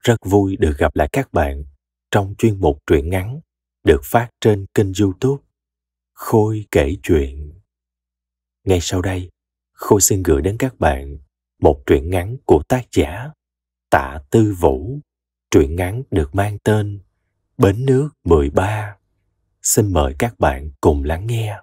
Rất vui được gặp lại các bạn trong chuyên mục truyện ngắn được phát trên kênh YouTube Khôi kể chuyện. Ngay sau đây, Khôi xin gửi đến các bạn một truyện ngắn của tác giả Tạ Tư Vũ. Truyện ngắn được mang tên Bến nước 13. Xin mời các bạn cùng lắng nghe.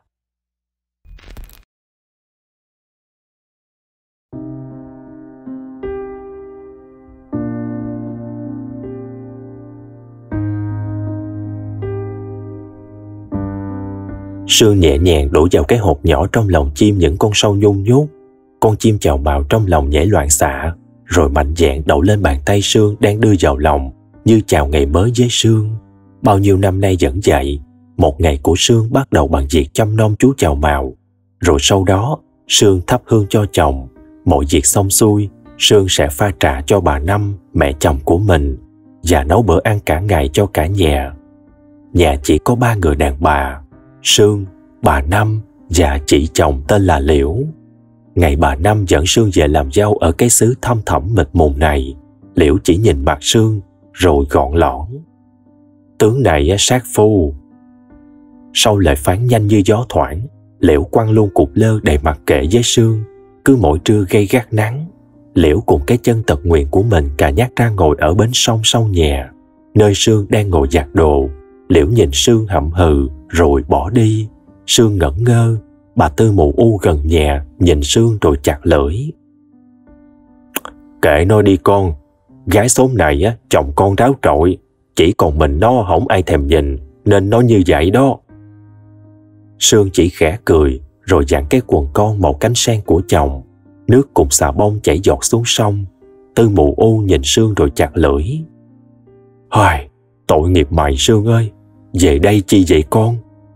Sương nhẹ nhàng đổ vào cái hộp nhỏ trong lòng chim những con sâu nhung nhút. Con chim chào mào trong lòng nhảy loạn xạ, rồi mạnh dạn đậu lên bàn tay Sương đang đưa vào lòng, như chào ngày mới với Sương. Bao nhiêu năm nay vẫn vậy, một ngày của Sương bắt đầu bằng việc chăm nom chú chào mào. Rồi sau đó, Sương thắp hương cho chồng. Mọi việc xong xuôi, Sương sẽ pha trà cho bà Năm, mẹ chồng của mình, và nấu bữa ăn cả ngày cho cả nhà. Nhà chỉ có 3 người đàn bà: Sương, bà Năm và chị chồng tên là Liễu. Ngày bà Năm dẫn Sương về làm dâu ở cái xứ thăm thẳm mịt mùng này, Liễu chỉ nhìn mặt Sương rồi gọn lõn: "Tướng này sát phu." Sau lời phán nhanh như gió thoảng, Liễu quăng luôn cục lơ đầy mặc kệ với Sương. Cứ mỗi trưa gay gắt nắng, Liễu cùng cái chân tật nguyền của mình cà nhắc ra ngồi ở bến sông sau nhà, nơi Sương đang ngồi giặt đồ. Liễu nhìn Sương hậm hừ rồi bỏ đi. Sương ngẩn ngơ. Bà Tư mụ u gần nhà nhìn Sương rồi chặt lưỡi: "Kệ nó đi con. Gái xóm này chồng con ráo trội, chỉ còn mình nó không ai thèm nhìn, nên nó như vậy đó." Sương chỉ khẽ cười rồi giặn cái quần con màu cánh sen của chồng. Nước cùng xà bông chảy giọt xuống sông. Tư mụ u nhìn Sương rồi chặt lưỡi: "Hoài, tội nghiệp mày Sương ơi, về đây chi vậy con?"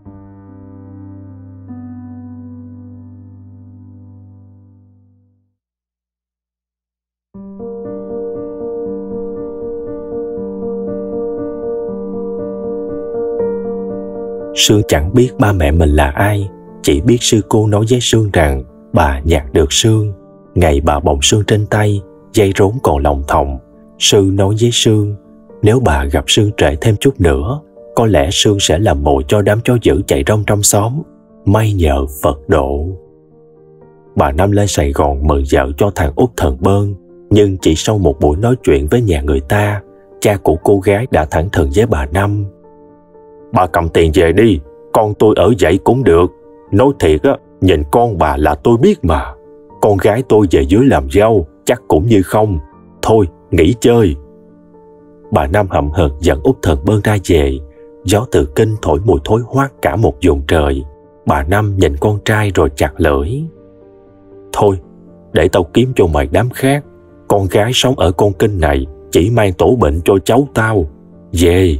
Sương chẳng biết ba mẹ mình là ai, chỉ biết sư cô nói với Sương rằng bà nhặt được Sương. Ngày bà bồng Sương trên tay, dây rốn còn lọng thòng. Sư nói với Sương, nếu bà gặp Sương trễ thêm chút nữa, có lẽ Sương sẽ làm mồi cho đám chó dữ chạy rong trong xóm. May nhờ Phật độ. Bà Năm lên Sài Gòn mời vợ cho thằng Út Thần Bơn, nhưng chỉ sau một buổi nói chuyện với nhà người ta, cha của cô gái đã thẳng thừng với bà Năm: "Bà cầm tiền về đi, con tôi ở dậy cũng được. Nói thiệt nhìn con bà là tôi biết mà. Con gái tôi về dưới làm dâu chắc cũng như không. Thôi, nghỉ chơi." Bà Năm hậm hực dẫn Út Thần Bơn ra về. Gió từ kinh thổi mùi thối hoác cả một vùng trời. Bà Năm nhìn con trai rồi chặt lưỡi: "Thôi, để tao kiếm cho mày đám khác. Con gái sống ở con kinh này chỉ mang tổ bệnh cho cháu tao. Về."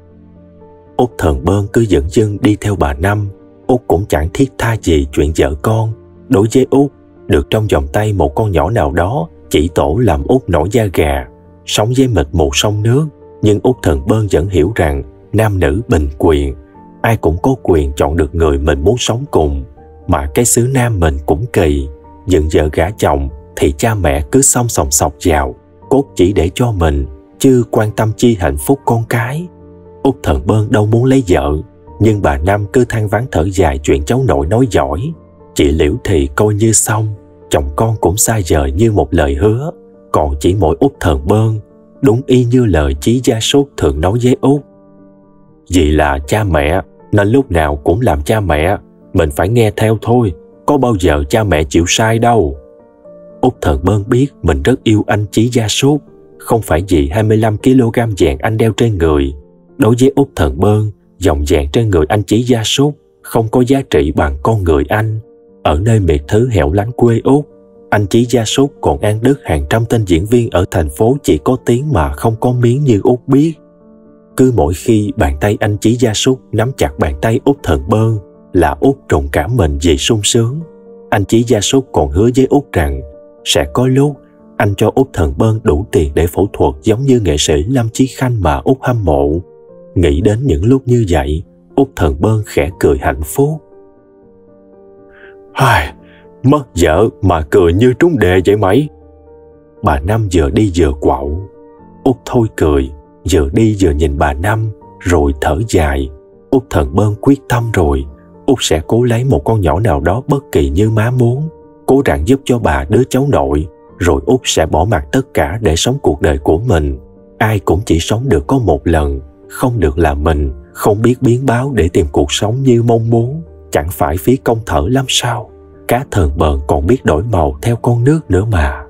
Út Thần Bơn cứ dửng dưng đi theo bà Năm. Út cũng chẳng thiết tha gì chuyện vợ con. Đối với Út, được trong vòng tay một con nhỏ nào đó chỉ tổ làm Út nổi da gà. Sống với mịt mù sông nước, nhưng Út Thần Bơn vẫn hiểu rằng nam nữ bình quyền, ai cũng có quyền chọn được người mình muốn sống cùng. Mà cái xứ Nam mình cũng kỳ, dựng vợ gả chồng thì cha mẹ cứ xông xòng xọc vào, cốt chỉ để cho mình, chứ quan tâm chi hạnh phúc con cái. Út Thần Bơn đâu muốn lấy vợ, nhưng bà Năm cứ than vãn thở dài chuyện cháu nội nói giỏi. Chị Liễu thì coi như xong, chồng con cũng xa vời như một lời hứa. Còn chỉ mỗi Út Thần Bơn, đúng y như lời Chí Gia Sốt thường nói với Út: "Vì là cha mẹ nên lúc nào cũng làm cha mẹ, mình phải nghe theo thôi, có bao giờ cha mẹ chịu sai đâu." Út Thần Bơn biết mình rất yêu anh Chí Gia Sốt, không phải vì 25 kg vàng anh đeo trên người. Đối với Út Thần Bơn, dòng vàng trên người anh Chí Gia Sốt không có giá trị bằng con người anh. Ở nơi miệt thứ hẻo lánh quê Út, anh Chí Gia Sốt còn ăn đứt hàng trăm tên diễn viên ở thành phố chỉ có tiếng mà không có miếng như Út biết. Cứ mỗi khi bàn tay anh Chí Gia Sốt nắm chặt bàn tay Út Thần Bơn là Út trùng cảm mình vì sung sướng. Anh Chí Gia Sốt còn hứa với Út rằng sẽ có lúc anh cho Út Thần Bơn đủ tiền để phẫu thuật giống như nghệ sĩ Lâm Chí Khanh mà Út hâm mộ. Nghĩ đến những lúc như vậy, Út Thần Bơn khẽ cười hạnh phúc. Mất vợ mà cười như trúng đề vậy mày. Bà Năm vừa đi vừa quạo. Út thôi cười, vừa đi vừa nhìn bà Năm, rồi thở dài. Út Thần Bơn quyết tâm rồi. Út sẽ cố lấy một con nhỏ nào đó bất kỳ như má muốn, cố gắng giúp cho bà đứa cháu nội, rồi Út sẽ bỏ mặc tất cả để sống cuộc đời của mình. Ai cũng chỉ sống được có một lần, không được là mình, không biết biến báo để tìm cuộc sống như mong muốn, chẳng phải phí công thở lắm sao? Cá Thần Bơn còn biết đổi màu theo con nước nữa mà.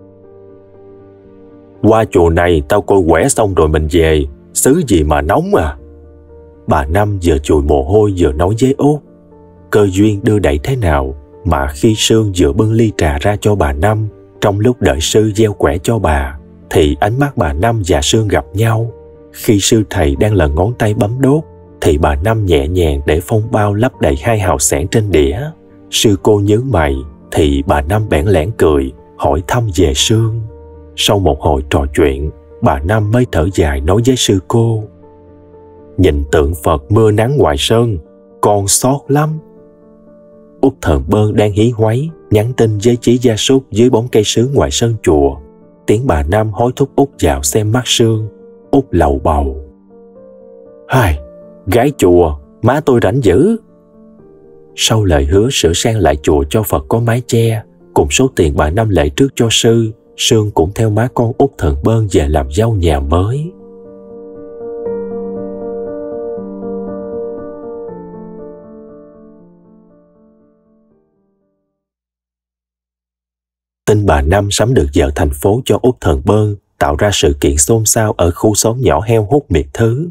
Qua chùa này tao coi quẻ xong rồi mình về, xứ gì mà nóng à. Bà Năm vừa chùi mồ hôi vừa nói với Út. Cơ duyên đưa đẩy thế nào mà khi Sương vừa bưng ly trà ra cho bà Năm, trong lúc đợi sư gieo quẻ cho bà, thì ánh mắt bà Năm và Sương gặp nhau. Khi sư thầy đang lần ngón tay bấm đốt, thì bà Năm nhẹ nhàng để phong bao lấp đầy 2 hào xẻng trên đĩa. Sư cô nhướng mày, thì bà Năm bẽn lẽn cười, hỏi thăm về Sương. Sau một hồi trò chuyện, bà Năm mới thở dài nói với sư cô. Nhìn tượng Phật mưa nắng ngoài sân, con xót lắm. Út Thần Bơn đang hí hoáy, nhắn tin với Chí Gia Súc dưới bóng cây sứ ngoài sân chùa. Tiếng bà Năm hối thúc Út vào xem mắt Sương. Út lầu bầu. Hai, gái chùa, má tôi rảnh dữ. Sau lời hứa sửa sang lại chùa cho Phật có mái che, cùng số tiền bà Năm lệ trước cho sư, Sương cũng theo má con Út Thần Bơn về làm dâu nhà mới. Tin bà Năm sắm được vợ thành phố cho Út Thần Bơn tạo ra sự kiện xôn xao ở khu xóm nhỏ heo hút miệt thứ.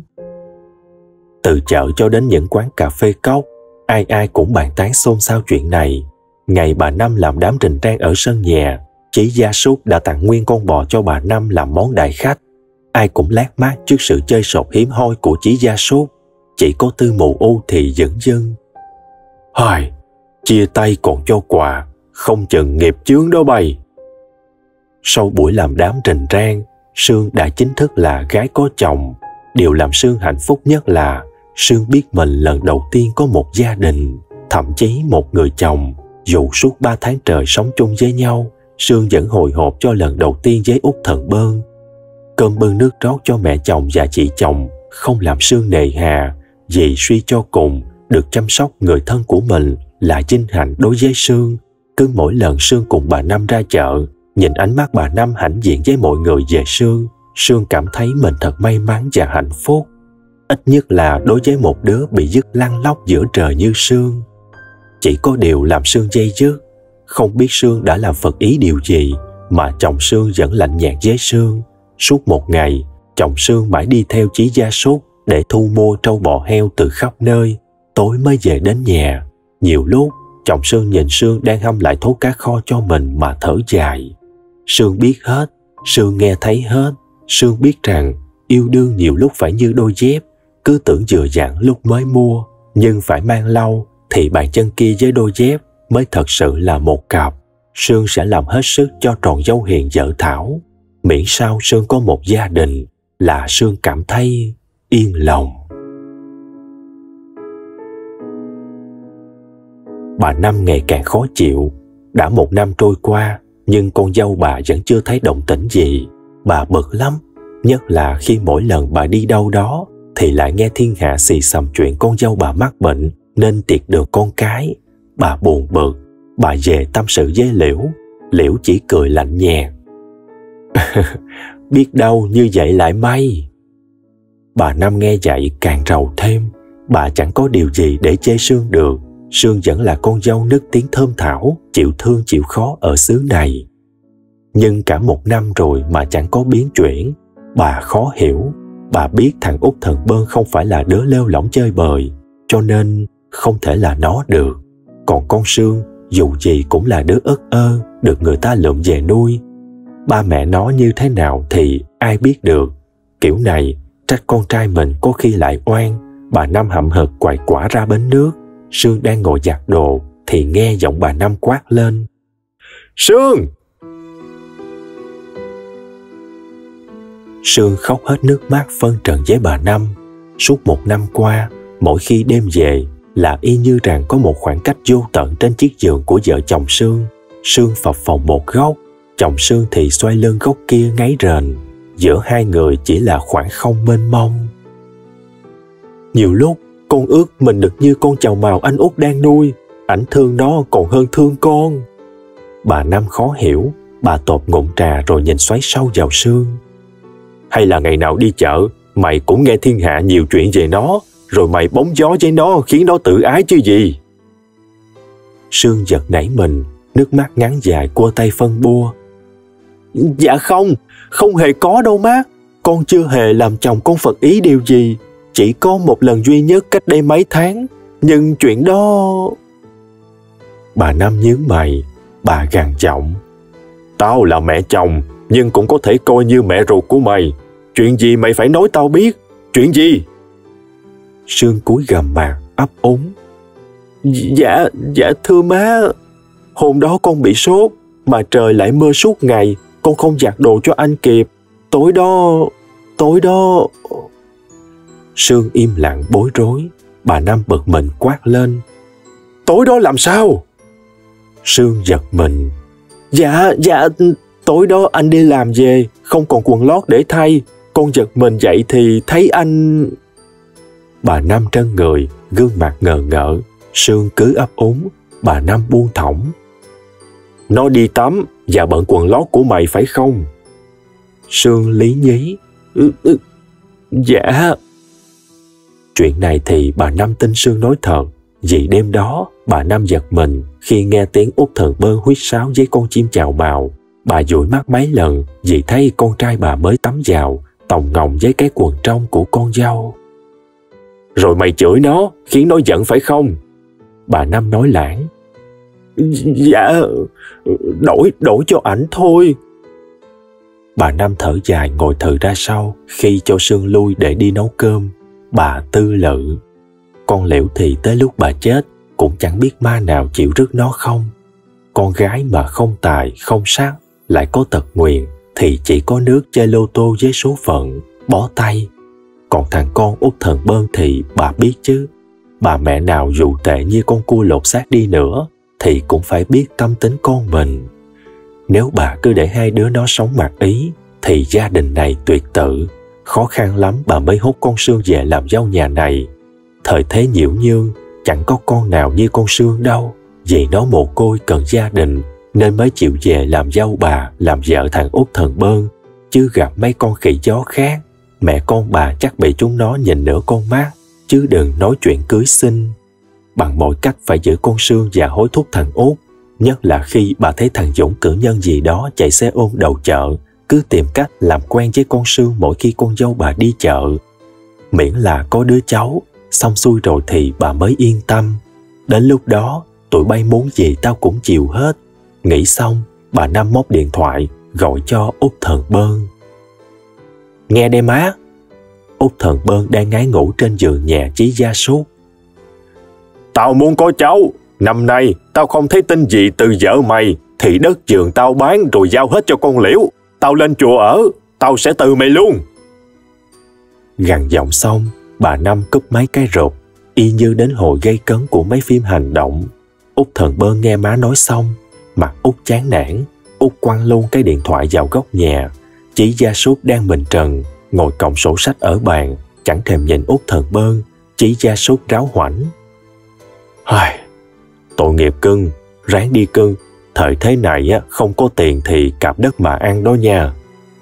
Từ chợ cho đến những quán cà phê cóc, ai ai cũng bàn tán xôn xao chuyện này. Ngày bà Năm làm đám trình trang ở sân nhà, Chí Gia Súc đã tặng nguyên con bò cho bà Năm làm món đại khách. Ai cũng lác mác trước sự chơi sột hiếm hoi của Chí Gia Súc. Chỉ có Tư Mù U thì dửng dưng. Hời, chia tay còn cho quà, không chừng nghiệp chướng đó bay. Sau buổi làm đám trình trang, Sương đã chính thức là gái có chồng. Điều làm Sương hạnh phúc nhất là Sương biết mình lần đầu tiên có một gia đình, thậm chí một người chồng. Dù suốt 3 tháng trời sống chung với nhau, Sương vẫn hồi hộp cho lần đầu tiên với Út Thần Bơn. Cơm bưng nước rót cho mẹ chồng và chị chồng không làm Sương nề hà, vì suy cho cùng được chăm sóc người thân của mình là vinh hạnh đối với Sương. Cứ mỗi lần Sương cùng bà Năm ra chợ, nhìn ánh mắt bà Năm hãnh diện với mọi người về Sương, Sương cảm thấy mình thật may mắn và hạnh phúc. Ít nhất là đối với một đứa bị dứt lăn lóc giữa trời như Sương. Chỉ có điều làm Sương dây dứt. Không biết Sương đã làm phật ý điều gì mà chồng Sương vẫn lạnh nhạt với Sương. Suốt một ngày, chồng Sương mãi đi theo Chí Gia Súc để thu mua trâu bò heo từ khắp nơi, tối mới về đến nhà. Nhiều lúc, chồng Sương nhìn Sương đang hâm lại thố cá kho cho mình mà thở dài. Sương biết hết, Sương nghe thấy hết. Sương biết rằng yêu đương nhiều lúc phải như đôi dép, cứ tưởng vừa dặn lúc mới mua, nhưng phải mang lâu thì bàn chân kia với đôi dép mới thật sự là một cặp. Sương sẽ làm hết sức cho tròn dâu hiền vợ Thảo, miễn sao Sương có một gia đình là Sương cảm thấy yên lòng. Bà Năm ngày càng khó chịu. Đã 1 năm trôi qua, nhưng con dâu bà vẫn chưa thấy động tĩnh gì. Bà bực lắm, nhất là khi mỗi lần bà đi đâu đó thì lại nghe thiên hạ xì xầm chuyện con dâu bà mắc bệnh nên tiệt được con cái. Bà buồn bực. Bà về tâm sự với Liễu. Liễu chỉ cười lạnh nhạt. Biết đâu như vậy lại may. Bà Năm nghe vậy càng rầu thêm. Bà chẳng có điều gì để chê Sương được. Sương vẫn là con dâu nức tiếng thơm thảo, chịu thương chịu khó ở xứ này. Nhưng cả 1 năm rồi mà chẳng có biến chuyển. Bà khó hiểu. Bà biết thằng Út Thần Bơn không phải là đứa lêu lỏng chơi bời, cho nên không thể là nó được. Còn con Sương dù gì cũng là đứa ất ơ, được người ta lượm về nuôi. Ba mẹ nó như thế nào thì ai biết được. Kiểu này trách con trai mình có khi lại oan. Bà Năm hậm hực quậy quả ra bến nước. Sương đang ngồi giặt đồ thì nghe giọng bà Năm quát lên. Sương! Sương khóc hết nước mắt phân trần với bà Năm. Suốt 1 năm qua, mỗi khi đêm về là y như rằng có một khoảng cách vô tận trên chiếc giường của vợ chồng Sương. Sương phập phồng một góc, chồng Sương thì xoay lưng góc kia ngáy rền. giữa hai người chỉ là khoảng không mênh mông. Nhiều lúc con ước mình được như con chào mào anh út đang nuôi, ảnh thương nó còn hơn thương con. Bà Năm khó hiểu, bà tộp ngụm trà rồi nhìn xoáy sâu vào Sương. Hay là ngày nào đi chợ, mày cũng nghe thiên hạ nhiều chuyện về nó, rồi mày bóng gió với nó khiến nó tự ái chứ gì? Sương giật nảy mình, nước mắt ngắn dài cua tay phân bua. Dạ không hề có đâu má. Con chưa hề làm chồng con phật ý điều gì. Chỉ có một lần duy nhất cách đây mấy tháng. Nhưng chuyện đó... Bà Năm nhướng mày, bà gằn giọng. Tao là mẹ chồng, nhưng cũng có thể coi như mẹ ruột của mày. Chuyện gì mày phải nói tao biết? Chuyện gì? Sương cúi gằm mặt, ấp úng. Dạ thưa má. Hôm đó con bị sốt, mà trời lại mưa suốt ngày. Con không giặt đồ cho anh kịp. Tối đó... Sương im lặng bối rối. Bà Năm bực mình quát lên. Tối đó làm sao? Sương giật mình. Dạ, tối đó anh đi làm về, không còn quần lót để thay. Con giật mình dậy thì thấy anh... Bà Năm trân người, gương mặt ngờ ngợ. Sương cứ ấp úng. Bà Năm buông thõng. Nó đi tắm và bận quần lót của mày phải không? Sương lý nhí. Dạ. Chuyện này thì bà Năm tin Sương nói thật. Vì đêm đó bà Năm giật mình khi nghe tiếng Út Thần Bơ huýt sáo với con chim chào mào. Bà dụi mắt mấy lần vì thấy con trai bà mới tắm vào, tòng ngồng với cái quần trong của con dâu. Rồi mày chửi nó, khiến nó giận phải không? Bà Năm nói lảng. Dạ, đổi cho ảnh thôi. Bà Năm thở dài ngồi thừ ra sau khi cho Sương lui để đi nấu cơm. Bà tư lự. Con Liễu thì tới lúc bà chết cũng chẳng biết ma nào chịu rước nó không. Con gái mà không tài, không sắc, lại có tật nguyền thì chỉ có nước chơi lô tô với số phận, bó tay. Còn thằng con Út Thần Bơn thì bà biết chứ. Bà mẹ nào dù tệ như con cua lột xác đi nữa thì cũng phải biết tâm tính con mình. Nếu bà cứ để hai đứa nó sống mặc ý thì gia đình này tuyệt tự. Khó khăn lắm bà mới hút con Sương về làm dâu nhà này. Thời thế nhiễu nhương, chẳng có con nào như con Sương đâu. Vì nó mồ côi cần gia đình nên mới chịu về làm dâu bà, làm vợ thằng Út Thần Bơn. Chứ gặp mấy con khỉ gió khác, mẹ con bà chắc bị chúng nó nhìn nửa con mắt, chứ đừng nói chuyện cưới xin. Bằng mọi cách phải giữ con Sương và hối thúc thằng Út. Nhất là khi bà thấy thằng Dũng cử nhân gì đó chạy xe ôm đầu chợ, cứ tìm cách làm quen với con Sương mỗi khi con dâu bà đi chợ. Miễn là có đứa cháu, xong xuôi rồi thì bà mới yên tâm. Đến lúc đó, tụi bay muốn gì tao cũng chịu hết. Nghĩ xong, bà Năm móc điện thoại, gọi cho Út Thần Bơn. Nghe đây má. Út Thần Bơn đang ngái ngủ trên giường nhà chí gia sút. Tao muốn có cháu. Năm nay, tao không thấy tin gì từ vợ mày, thì đất vườn tao bán rồi giao hết cho con Liễu. Tao lên chùa ở, tao sẽ từ mày luôn. Gằn giọng xong, bà Năm cúp mấy cái rụp, y như đến hồi gây cấn của mấy phim hành động. Út Thần Bơn nghe má nói xong, mặt Út chán nản. Út quăng luôn cái điện thoại vào góc nhà. Chị gia sút đang mình trần, ngồi còng sổ sách ở bàn, chẳng thèm nhìn Út Thần Bơn. Chị gia sút ráo hoảnh. Tội nghiệp cưng, ráng đi cưng. Thời thế này không có tiền thì cạp đất mà ăn đó nha.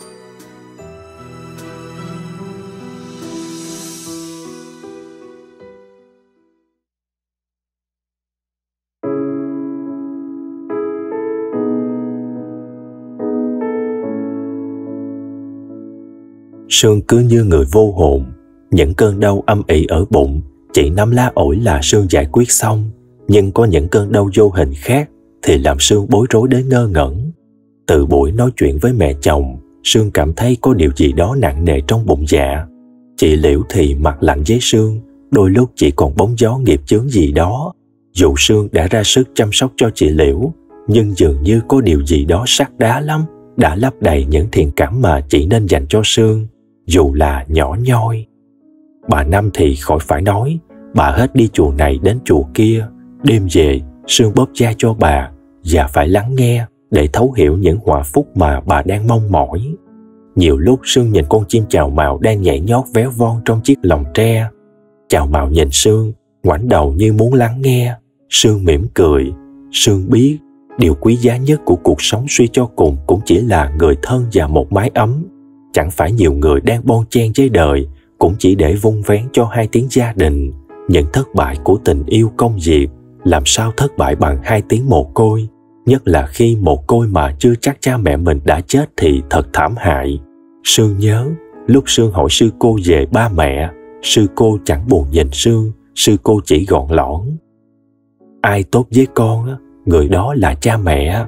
Sương cứ như người vô hồn. Những cơn đau âm ỉ ở bụng chỉ nắm lá ổi là Sương giải quyết xong. Nhưng có những cơn đau vô hình khác thì làm Sương bối rối đến ngơ ngẩn. Từ buổi nói chuyện với mẹ chồng, Sương cảm thấy có điều gì đó nặng nề trong bụng dạ. Chị Liễu thì mặt lạnh với Sương, đôi lúc chỉ còn bóng gió nghiệp chướng gì đó. Dù Sương đã ra sức chăm sóc cho chị Liễu, nhưng dường như có điều gì đó sắt đá lắm, đã lấp đầy những thiện cảm mà chị nên dành cho Sương, dù là nhỏ nhoi. Bà Năm thì khỏi phải nói, bà hết đi chùa này đến chùa kia. Đêm về, Sương bóp da cho bà và phải lắng nghe để thấu hiểu những họa phúc mà bà đang mong mỏi. Nhiều lúc Sương nhìn con chim chào mào đang nhảy nhót véo von trong chiếc lồng tre. Chào mào nhìn Sương, ngoảnh đầu như muốn lắng nghe. Sương mỉm cười. Sương biết điều quý giá nhất của cuộc sống suy cho cùng cũng chỉ là người thân và một mái ấm. Chẳng phải nhiều người đang bon chen với đời cũng chỉ để vun vén cho 2 tiếng gia đình. Những thất bại của tình yêu công việc làm sao thất bại bằng 2 tiếng mồ côi. Nhất là khi mồ côi mà chưa chắc cha mẹ mình đã chết thì thật thảm hại. Sương nhớ lúc Sương hỏi sư cô về ba mẹ, sư cô chẳng buồn nhìn Sương, sư cô chỉ gọn lõn: ai tốt với con, người đó là cha mẹ.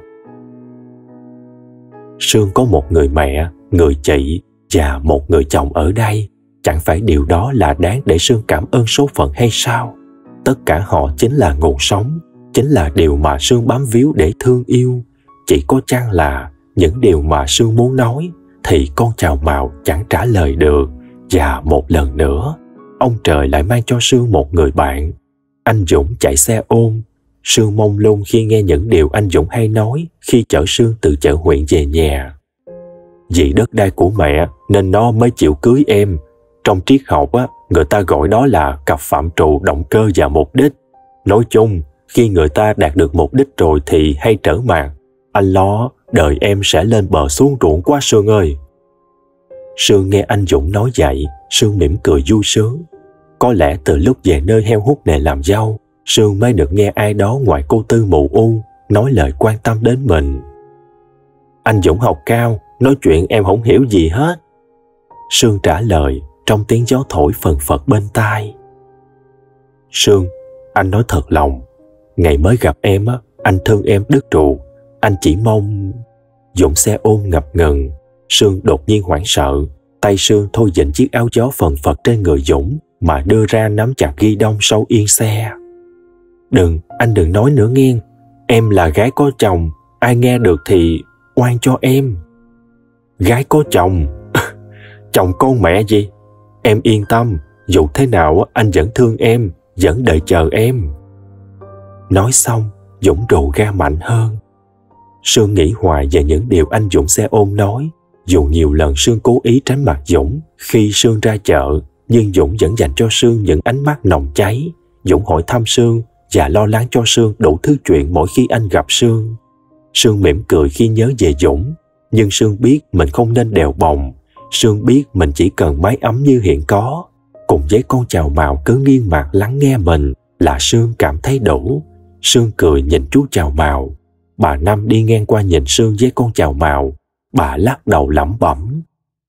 Sương có một người mẹ, người chị và một người chồng ở đây. Chẳng phải điều đó là đáng để Sương cảm ơn số phận hay sao? Tất cả họ chính là nguồn sống, chính là điều mà Sương bám víu để thương yêu. Chỉ có chăng là những điều mà Sương muốn nói thì con chào mào chẳng trả lời được. Và một lần nữa, ông trời lại mang cho Sương một người bạn. Anh Dũng chạy xe ôm. Sương mông lung khi nghe những điều anh Dũng hay nói khi chở Sương từ chợ huyện về nhà. Vì đất đai của mẹ nên nó mới chịu cưới em. Trong triết học người ta gọi đó là cặp phạm trù động cơ và mục đích. Nói chung, khi người ta đạt được mục đích rồi thì hay trở mặt. Anh lo đời em sẽ lên bờ xuống ruộng quá Sương ơi. Sương nghe anh Dũng nói vậy, Sương mỉm cười vui sướng. Có lẽ từ lúc về nơi heo hút này làm dâu, Sương mới được nghe ai đó ngoài cô Tư mù u nói lời quan tâm đến mình. Anh Dũng học cao, nói chuyện em không hiểu gì hết. Sương trả lời trong tiếng gió thổi phần phật bên tai. Sương, anh nói thật lòng, ngày mới gặp em anh thương em đứt ruột. Anh chỉ mong... Dũng xe ôm ngập ngừng. Sương đột nhiên hoảng sợ. Tay Sương thôi dịnh chiếc áo gió phần phật trên người Dũng mà đưa ra nắm chặt ghi đông sau yên xe. Đừng, anh đừng nói nữa nghe. Em là gái có chồng, ai nghe được thì oan cho em. Gái có chồng? Chồng con mẹ gì? Em yên tâm, dù thế nào anh vẫn thương em, vẫn đợi chờ em. Nói xong, Dũng rồ ga mạnh hơn. Sương nghĩ hoài về những điều anh Dũng xe ôm nói. Dù nhiều lần Sương cố ý tránh mặt Dũng khi Sương ra chợ, nhưng Dũng vẫn dành cho Sương những ánh mắt nồng cháy. Dũng hỏi thăm Sương và lo lắng cho Sương đủ thứ chuyện mỗi khi anh gặp Sương. Sương mỉm cười khi nhớ về Dũng, nhưng Sương biết mình không nên đèo bồng. Sương biết mình chỉ cần mái ấm như hiện có, cùng với con chào mào cứ nghiêng mặt lắng nghe mình là Sương cảm thấy đủ. Sương cười nhìn chú chào mào. Bà Năm đi ngang qua nhìn Sương với con chào mào. Bà lắc đầu lẩm bẩm: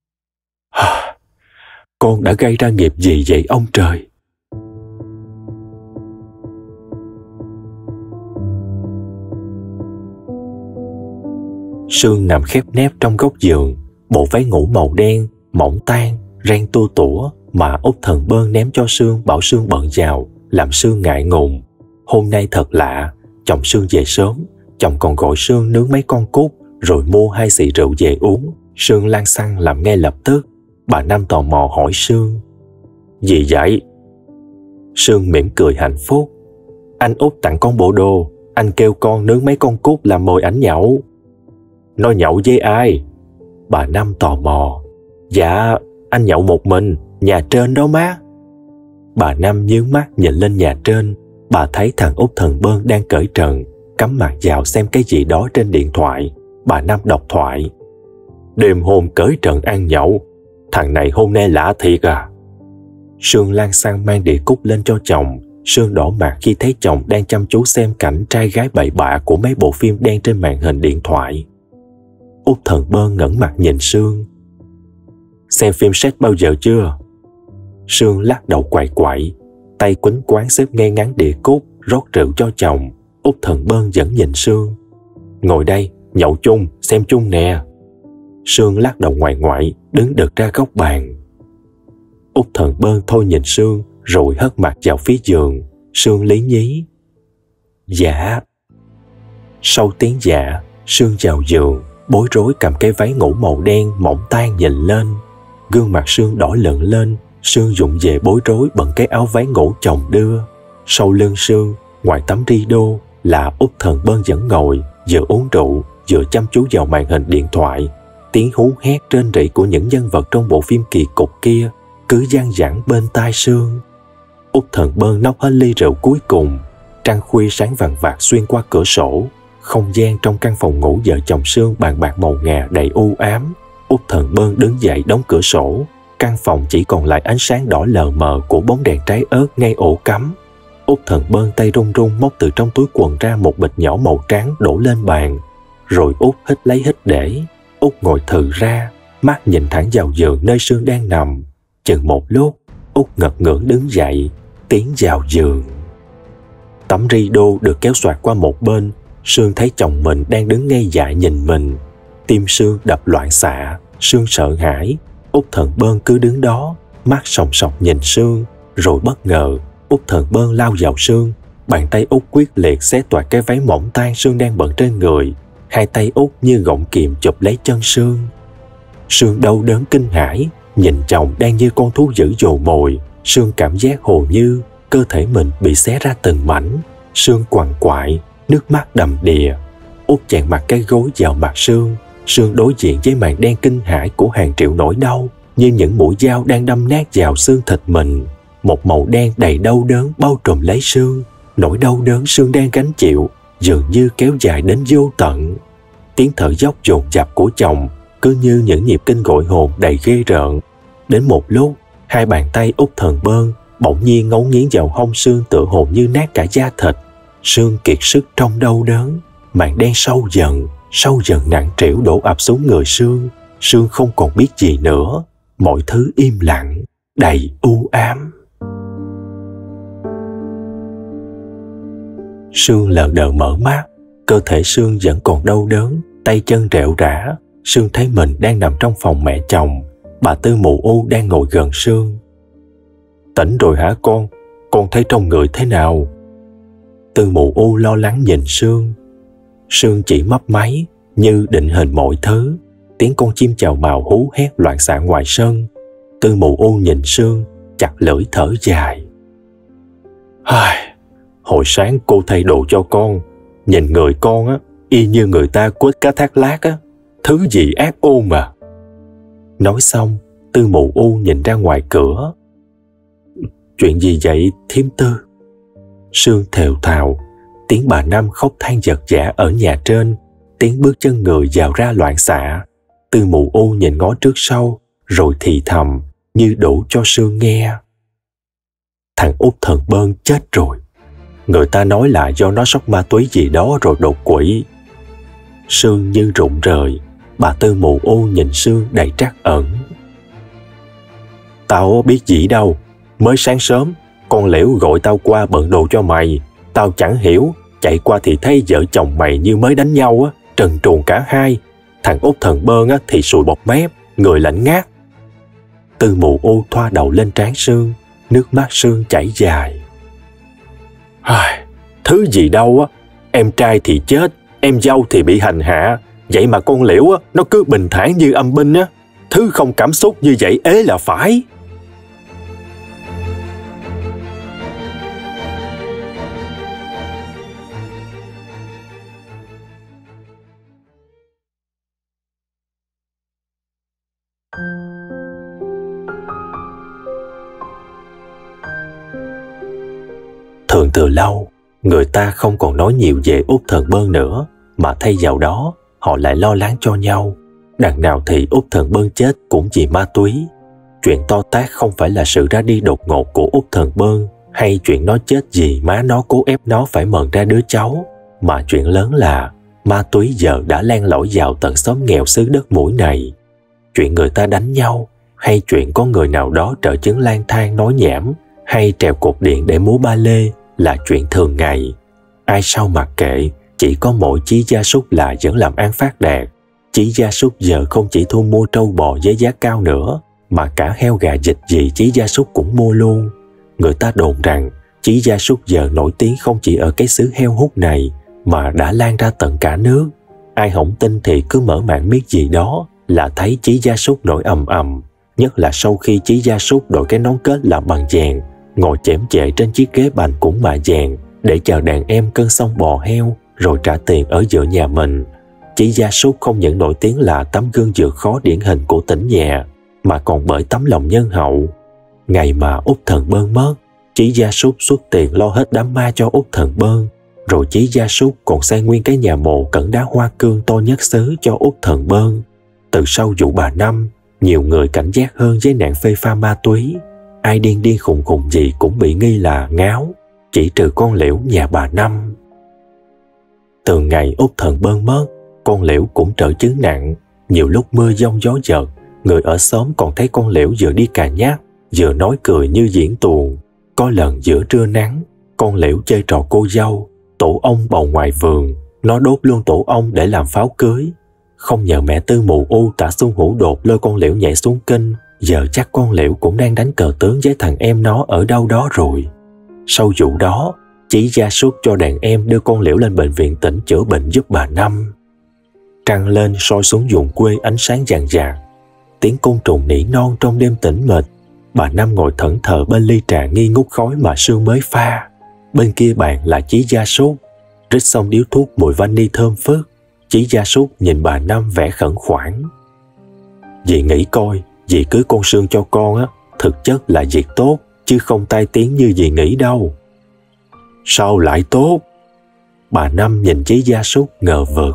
con đã gây ra nghiệp gì vậy ông trời? Sương nằm khép nép trong góc giường, bộ váy ngủ màu đen, mỏng tang, ren tua tủa mà Út Thần Bơn ném cho Sương bảo Sương bận vào, làm Sương ngại ngùng. Hôm nay thật lạ, chồng Sương về sớm, chồng còn gọi Sương nướng mấy con cút rồi mua 2 xị rượu về uống. Sương lăn xăng làm ngay lập tức. Bà Năm tò mò hỏi Sương: gì vậy? Sương mỉm cười hạnh phúc. Anh Út tặng con bộ đồ, anh kêu con nướng mấy con cút làm mồi ảnh nhậu. Nó nhậu với ai? Bà Năm tò mò. Dạ, anh nhậu một mình, nhà trên đó má. Bà Năm nhướng mắt nhìn lên nhà trên. Bà thấy thằng Út Thần Bơn đang cởi trần, cắm mặt vào xem cái gì đó trên điện thoại. Bà Năm đọc thoại: đêm hôm cởi trần ăn nhậu, thằng này hôm nay lạ thiệt à. Sương lan xăng mang đĩa cút lên cho chồng. Sương đỏ mặt khi thấy chồng đang chăm chú xem cảnh trai gái bậy bạ của mấy bộ phim đen trên màn hình điện thoại. Út Thần Bơn ngẩng mặt nhìn Sương: xem phim sex bao giờ chưa? Sương lắc đầu quậy quậy, tay quýnh quáng xếp ngay ngắn đĩa cút, rót rượu cho chồng. Út Thần Bơn vẫn nhìn Sương: ngồi đây, nhậu chung, xem chung nè. Sương lắc đầu ngoại ngoại, đứng đực ra góc bàn. Út Thần Bơn thôi nhìn Sương rồi hất mặt vào phía giường. Sương lý nhí: dạ. Sau tiếng dạ, Sương vào giường, bối rối cầm cái váy ngủ màu đen mỏng tang nhìn lên. Gương mặt Sương đỏ lựng lên. Sương vụng về bối rối bằng cái áo váy ngủ chồng đưa. Sau lưng Sương, ngoài tấm rido, là Út Thần Bơn vẫn ngồi, vừa uống rượu vừa chăm chú vào màn hình điện thoại. Tiếng hú hét rên rỉ của những nhân vật trong bộ phim kỳ cục kia cứ văng vẳng bên tai Sương. Út Thần Bơn nốc hết ly rượu cuối cùng. Trăng khuya sáng vàng vạc xuyên qua cửa sổ. Không gian trong căn phòng ngủ vợ chồng Sương bàn bạc màu ngà đầy u ám. Út Thần Bơn đứng dậy đóng cửa sổ. Căn phòng chỉ còn lại ánh sáng đỏ lờ mờ của bóng đèn trái ớt ngay ổ cắm. Út Thần Bơn tay run run móc từ trong túi quần ra một bịch nhỏ màu trắng đổ lên bàn. Rồi Út hít lấy hít để. Út ngồi thừ ra, mắt nhìn thẳng vào giường nơi Sương đang nằm. Chừng một lúc, Út ngật ngưỡng đứng dậy, tiến vào giường. Tấm rido được kéo xoạc qua một bên. Sương thấy chồng mình đang đứng ngây dại nhìn mình. Tim Sương đập loạn xạ. Sương sợ hãi. Út Thần Bơn cứ đứng đó, mắt sòng sọc nhìn Sương. Rồi bất ngờ, Út Thần Bơn lao vào Sương. Bàn tay Út quyết liệt xé toạc cái váy mỏng tang Sương đang bận trên người. Hai tay Út như gọng kìm chụp lấy chân Sương. Sương đau đớn kinh hãi, nhìn chồng đang như con thú dữ dồ mồi. Sương cảm giác hồ như cơ thể mình bị xé ra từng mảnh. Sương quằn quại, nước mắt đầm đìa. Út chạm mặt cái gối vào mặt Sương. Sương đối diện với màn đen kinh hãi của hàng triệu nỗi đau, như những mũi dao đang đâm nát vào xương thịt mình. Một màu đen đầy đau đớn bao trùm lấy Sương. Nỗi đau đớn Sương đang gánh chịu dường như kéo dài đến vô tận. Tiếng thở dốc dồn dập của chồng cứ như những nhịp kinh gọi hồn đầy ghê rợn. Đến một lúc, hai bàn tay Út Thần Bơn bỗng nhiên ngấu nghiến vào hông Sương tựa hồ như nát cả da thịt. Sương kiệt sức trong đau đớn. Màn đen sâu dần nặng trĩu đổ ập xuống người Sương. Sương không còn biết gì nữa. Mọi thứ im lặng, đầy u ám. Sương lờ đờ mở mắt. Cơ thể Sương vẫn còn đau đớn, tay chân rệu rã. Sương thấy mình đang nằm trong phòng mẹ chồng. Bà Tư Mụ U đang ngồi gần Sương. Tỉnh rồi hả con? Con thấy trong người thế nào? Tư Mụ U lo lắng nhìn Sương. Sương chỉ mấp máy như định hình mọi thứ. Tiếng con chim chào mào hú hét loạn xạ ngoài sân. Tư Mụ U nhìn Sương, chặt lưỡi thở dài. Hồi sáng cô thay đồ cho con. Nhìn người con á, y như người ta quết cá thác lát á. Thứ gì ác ôn mà. Nói xong, Tư Mụ U nhìn ra ngoài cửa. Chuyện gì vậy thím Tư? Sương thều thào. Tiếng bà Năm khóc than giật giã ở nhà trên. Tiếng bước chân người vào ra loạn xạ. Tư Mụ U nhìn ngó trước sau, rồi thì thầm như đủ cho Sương nghe. Thằng Út Thần Bơn chết rồi. Người ta nói là do nó sốc ma túy gì đó rồi đột quỵ. Sương như rụng rời. Bà Tư Mụ U nhìn Sương đầy trắc ẩn. Tao biết gì đâu. Mới sáng sớm, con Liễu gọi tao qua bận đồ cho mày. Tao chẳng hiểu. Chạy qua thì thấy vợ chồng mày như mới đánh nhau á, trần truồng cả hai. Thằng Út Thần Bơn á thì sùi bọt mép, người lạnh ngát. Tư Mụ U thoa đầu lên trán Sương. Nước mắt Sương chảy dài. Thứ gì đâu á. Em trai thì chết, em dâu thì bị hành hạ. Vậy mà con Liễu á, nó cứ bình thản như âm binh á. Thứ không cảm xúc như vậy ế là phải. Thường từ lâu, người ta không còn nói nhiều về Út Thần Bơn nữa, mà thay vào đó, họ lại lo lắng cho nhau. Đằng nào thì Út Thần Bơn chết cũng vì ma túy. Chuyện to tát không phải là sự ra đi đột ngột của Út Thần Bơn, hay chuyện nó chết vì má nó cố ép nó phải mờn ra đứa cháu, mà chuyện lớn là ma túy giờ đã len lỏi vào tận xóm nghèo xứ đất mũi này. Chuyện người ta đánh nhau, hay chuyện có người nào đó trợ chứng lang thang nói nhảm, hay trèo cột điện để múa ba lê là chuyện thường ngày. Ai sao mặc kệ, chỉ có mỗi Chí Gia Súc là vẫn làm ăn phát đạt. Chí Gia Súc giờ không chỉ thu mua trâu bò với giá cao nữa, mà cả heo gà vịt gì Chí Gia Súc cũng mua luôn. Người ta đồn rằng Chí Gia Súc giờ nổi tiếng không chỉ ở cái xứ heo hút này, mà đã lan ra tận cả nước. Ai không tin thì cứ mở mạng biết gì đó là thấy Chí Gia Súc nổi ầm ầm. Nhất là sau khi Chí Gia Súc đội cái nón kết làm bằng vàng, ngồi chễm chệ trên chiếc ghế bành cũng mạ vàng để chờ đàn em cân xong bò heo rồi trả tiền ở giữa nhà mình. Chỉ Gia Súc không những nổi tiếng là tấm gương vượt khó điển hình của tỉnh nhà, mà còn bởi tấm lòng nhân hậu. Ngày mà Út Thần Bơn mất, Chỉ Gia Súc xuất tiền lo hết đám ma cho Út Thần Bơn, rồi Chỉ Gia Súc còn xây nguyên cái nhà mộ cẩn đá hoa cương to nhất xứ cho Út Thần Bơn. Từ sau vụ bà Năm, nhiều người cảnh giác hơn với nạn phê pha ma túy. Ai điên điên khùng khùng gì cũng bị nghi là ngáo, chỉ trừ con Liễu nhà bà Năm. Từ ngày Út Thần Bơn mất, con Liễu cũng trở chứng nặng. Nhiều lúc mưa giông gió giật, người ở xóm còn thấy con Liễu vừa đi cà nhắc, vừa nói cười như diễn tuồng. Có lần giữa trưa nắng, con Liễu chơi trò cô dâu, tổ ong bầu ngoài vườn, nó đốt luôn tổ ong để làm pháo cưới. Không nhờ mẹ Tư mù u Tả Xuân Hữu đột lôi con Liễu nhảy xuống kênh, giờ chắc con Liễu cũng đang đánh cờ tướng với thằng em nó ở đâu đó rồi. Sau vụ đó, Chỉ Gia Súc cho đàn em đưa con Liễu lên bệnh viện tỉnh chữa bệnh giúp bà Năm. Trăng lên soi xuống vùng quê ánh sáng vàng vàng, tiếng côn trùng nỉ non trong đêm tĩnh mịch. Bà Năm ngồi thẫn thờ bên ly trà nghi ngút khói mà sương mới pha. Bên kia bàn là Chỉ Gia Súc, rít xong điếu thuốc mùi vani thơm phức. Chỉ Gia Súc nhìn bà Năm vẻ khẩn khoản. Dì nghĩ coi, dì cưới con Sương cho con á, thực chất là việc tốt, chứ không tai tiếng như dì nghĩ đâu. Sao lại tốt? Bà Năm nhìn Chỉ Gia Súc ngờ vực.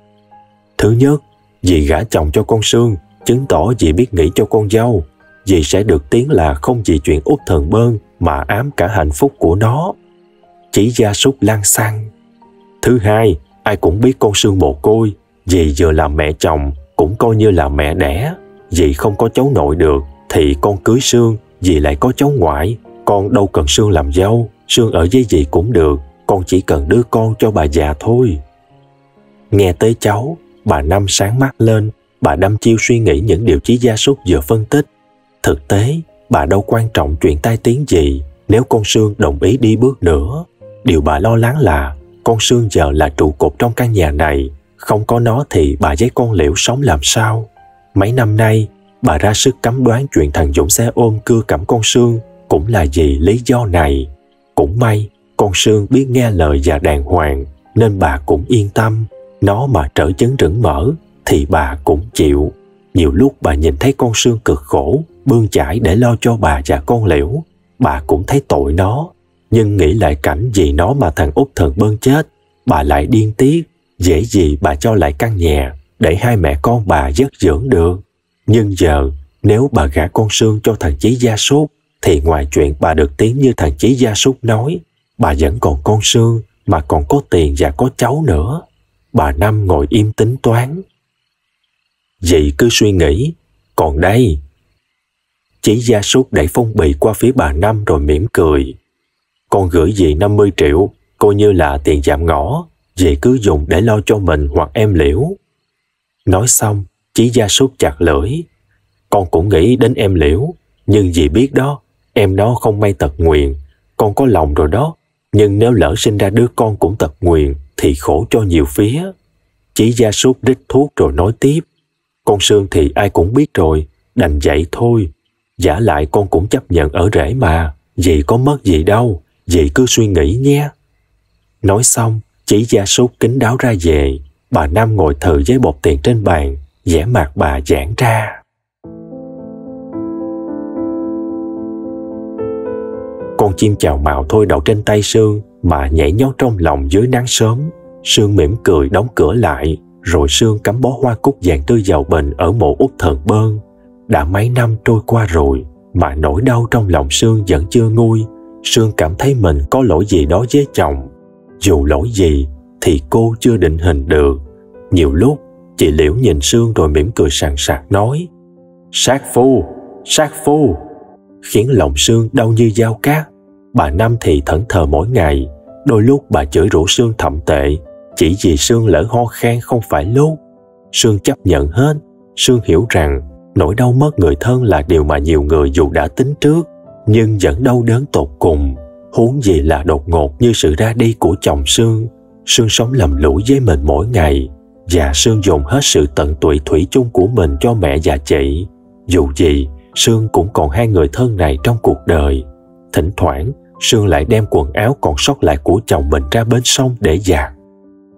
Thứ nhất, dì gả chồng cho con Sương, chứng tỏ dì biết nghĩ cho con dâu. Dì sẽ được tiếng là không vì chuyện Út Thần Bơn mà ám cả hạnh phúc của nó. Chỉ Gia Súc lăng xăng. Thứ hai, ai cũng biết con Sương mồ côi, dì vừa làm mẹ chồng cũng coi như là mẹ đẻ. Dì không có cháu nội được thì con cưới Sương, dì lại có cháu ngoại. Con đâu cần Sương làm dâu, Sương ở với dì cũng được, con chỉ cần đứa con cho bà già thôi. Nghe tới cháu, bà Năm sáng mắt lên. Bà đăm chiêu suy nghĩ những điều Chỉ Gia Súc vừa phân tích. Thực tế, bà đâu quan trọng chuyện tai tiếng gì nếu con Sương đồng ý đi bước nữa. Điều bà lo lắng là con Sương giờ là trụ cột trong căn nhà này, không có nó thì bà với con Liễu sống làm sao? Mấy năm nay, bà ra sức cấm đoán chuyện thằng Dũng xe ôm cưa cẩm con Sương cũng là vì lý do này. Cũng may, con Sương biết nghe lời và đàng hoàng, nên bà cũng yên tâm. Nó mà trở chứng rững mở thì bà cũng chịu. Nhiều lúc bà nhìn thấy con Sương cực khổ, bươn chải để lo cho bà và con Liễu, bà cũng thấy tội nó. Nhưng nghĩ lại cảnh vì nó mà thằng Út Thần Bơn chết, bà lại điên tiết. Dễ gì bà cho lại căn nhà để hai mẹ con bà dất dưỡng được. Nhưng giờ, nếu bà gả con Sương cho thằng Chí Gia Súc, thì ngoài chuyện bà được tiếng như thằng Chí Gia Súc nói, bà vẫn còn con Sương mà còn có tiền và có cháu nữa. Bà Năm ngồi im tính toán. Dì cứ suy nghĩ, còn đây. Chí Gia Súc đẩy phong bì qua phía bà Năm rồi mỉm cười. Con gửi dì 50 triệu, coi như là tiền dạm ngõ, dì cứ dùng để lo cho mình hoặc em Liễu. Nói xong, Chí Gia Súc chặt lưỡi. Con cũng nghĩ đến em Liễu, nhưng dì biết đó, em nó không may tật nguyền, con có lòng rồi đó. Nhưng nếu lỡ sinh ra đứa con cũng tật nguyền thì khổ cho nhiều phía. Chí Gia Súc rít thuốc rồi nói tiếp. Con Sương thì ai cũng biết rồi, đành vậy thôi. Giả lại con cũng chấp nhận ở rể mà, dì có mất gì đâu, dì cứ suy nghĩ nhé. Nói xong, Chí Gia Súc kín đáo ra về. Bà Năm ngồi thừ với bọc tiền trên bàn, vẻ mặt bà giãn ra. Con chim chào mào thôi đậu trên tay Sương mà nhảy nhót trong lòng dưới nắng sớm. Sương mỉm cười đóng cửa lại, rồi Sương cắm bó hoa cúc vàng tươi vào bình ở mộ Út Thần Bơn. Đã mấy năm trôi qua rồi mà nỗi đau trong lòng Sương vẫn chưa nguôi. Sương cảm thấy mình có lỗi gì đó với chồng. Dù lỗi gì thì cô chưa định hình được. Nhiều lúc chị Liễu nhìn Sương rồi mỉm cười sằng sặc nói: sát phu, khiến lòng Sương đau như dao cát. Bà Năm thì thẫn thờ mỗi ngày. Đôi lúc bà chửi rủa Sương thậm tệ, chỉ vì Sương lỡ ho khan không phải lúc. Sương chấp nhận hết. Sương hiểu rằng nỗi đau mất người thân là điều mà nhiều người dù đã tính trước nhưng vẫn đau đớn tột cùng, huống gì là đột ngột như sự ra đi của chồng Sương. Sương sống lầm lũi với mình mỗi ngày, và Sương dồn hết sự tận tụy thủy chung của mình cho mẹ và chị. Dù gì, Sương cũng còn hai người thân này trong cuộc đời. Thỉnh thoảng, Sương lại đem quần áo còn sót lại của chồng mình ra bến sông để giặt.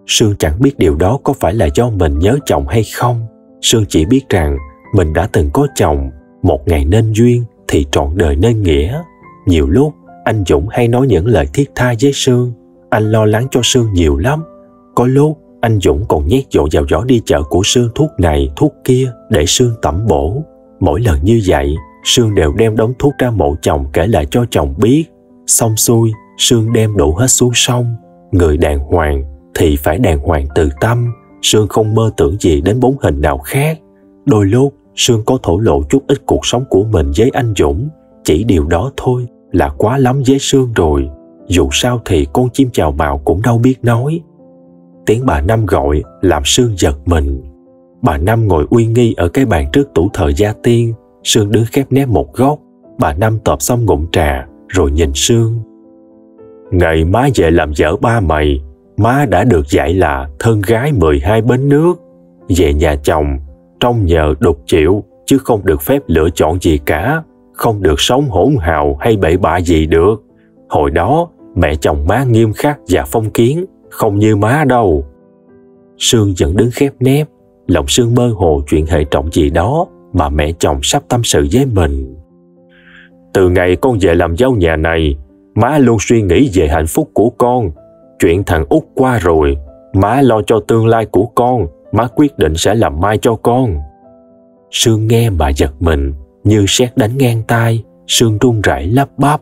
Sương chẳng biết điều đó có phải là do mình nhớ chồng hay không. Sương chỉ biết rằng mình đã từng có chồng, một ngày nên duyên thì trọn đời nên nghĩa. Nhiều lúc anh Dũng hay nói những lời thiết tha với Sương. Anh lo lắng cho Sương nhiều lắm. Có lúc anh Dũng còn nhét dội vào giỏ đi chợ của Sương thuốc này thuốc kia để Sương tẩm bổ. Mỗi lần như vậy, Sương đều đem đống thuốc ra mộ chồng kể lại cho chồng biết. Xong xuôi, Sương đem đổ hết xuống sông. Người đàng hoàng thì phải đàng hoàng từ tâm. Sương không mơ tưởng gì đến bóng hình nào khác. Đôi lúc Sương có thổ lộ chút ít cuộc sống của mình với anh Dũng. Chỉ điều đó thôi là quá lắm với Sương rồi. Dù sao thì con chim chào mào cũng đâu biết nói. Tiếng bà Năm gọi làm Sương giật mình. Bà Năm ngồi uy nghi ở cái bàn trước tủ thờ gia tiên. Sương đứng khép nép một góc. Bà Năm tọp xong ngụm trà rồi nhìn Sương. Ngày má về làm vợ ba mày, má đã được dạy là thân gái 12 bến nước. Về nhà chồng, trông nhờ đục chịu chứ không được phép lựa chọn gì cả. Không được sống hỗn hào hay bậy bạ gì được. Hồi đó mẹ chồng má nghiêm khắc và phong kiến, không như má đâu. Sương vẫn đứng khép nép. Lòng Sương mơ hồ chuyện hệ trọng gì đó mà mẹ chồng sắp tâm sự với mình. Từ ngày con về làm dâu nhà này, má luôn suy nghĩ về hạnh phúc của con. Chuyện thằng Út qua rồi, má lo cho tương lai của con. Má quyết định sẽ làm mai cho con. Sương nghe mà giật mình, như sét đánh ngang tai. Sương run rẩy lắp bắp.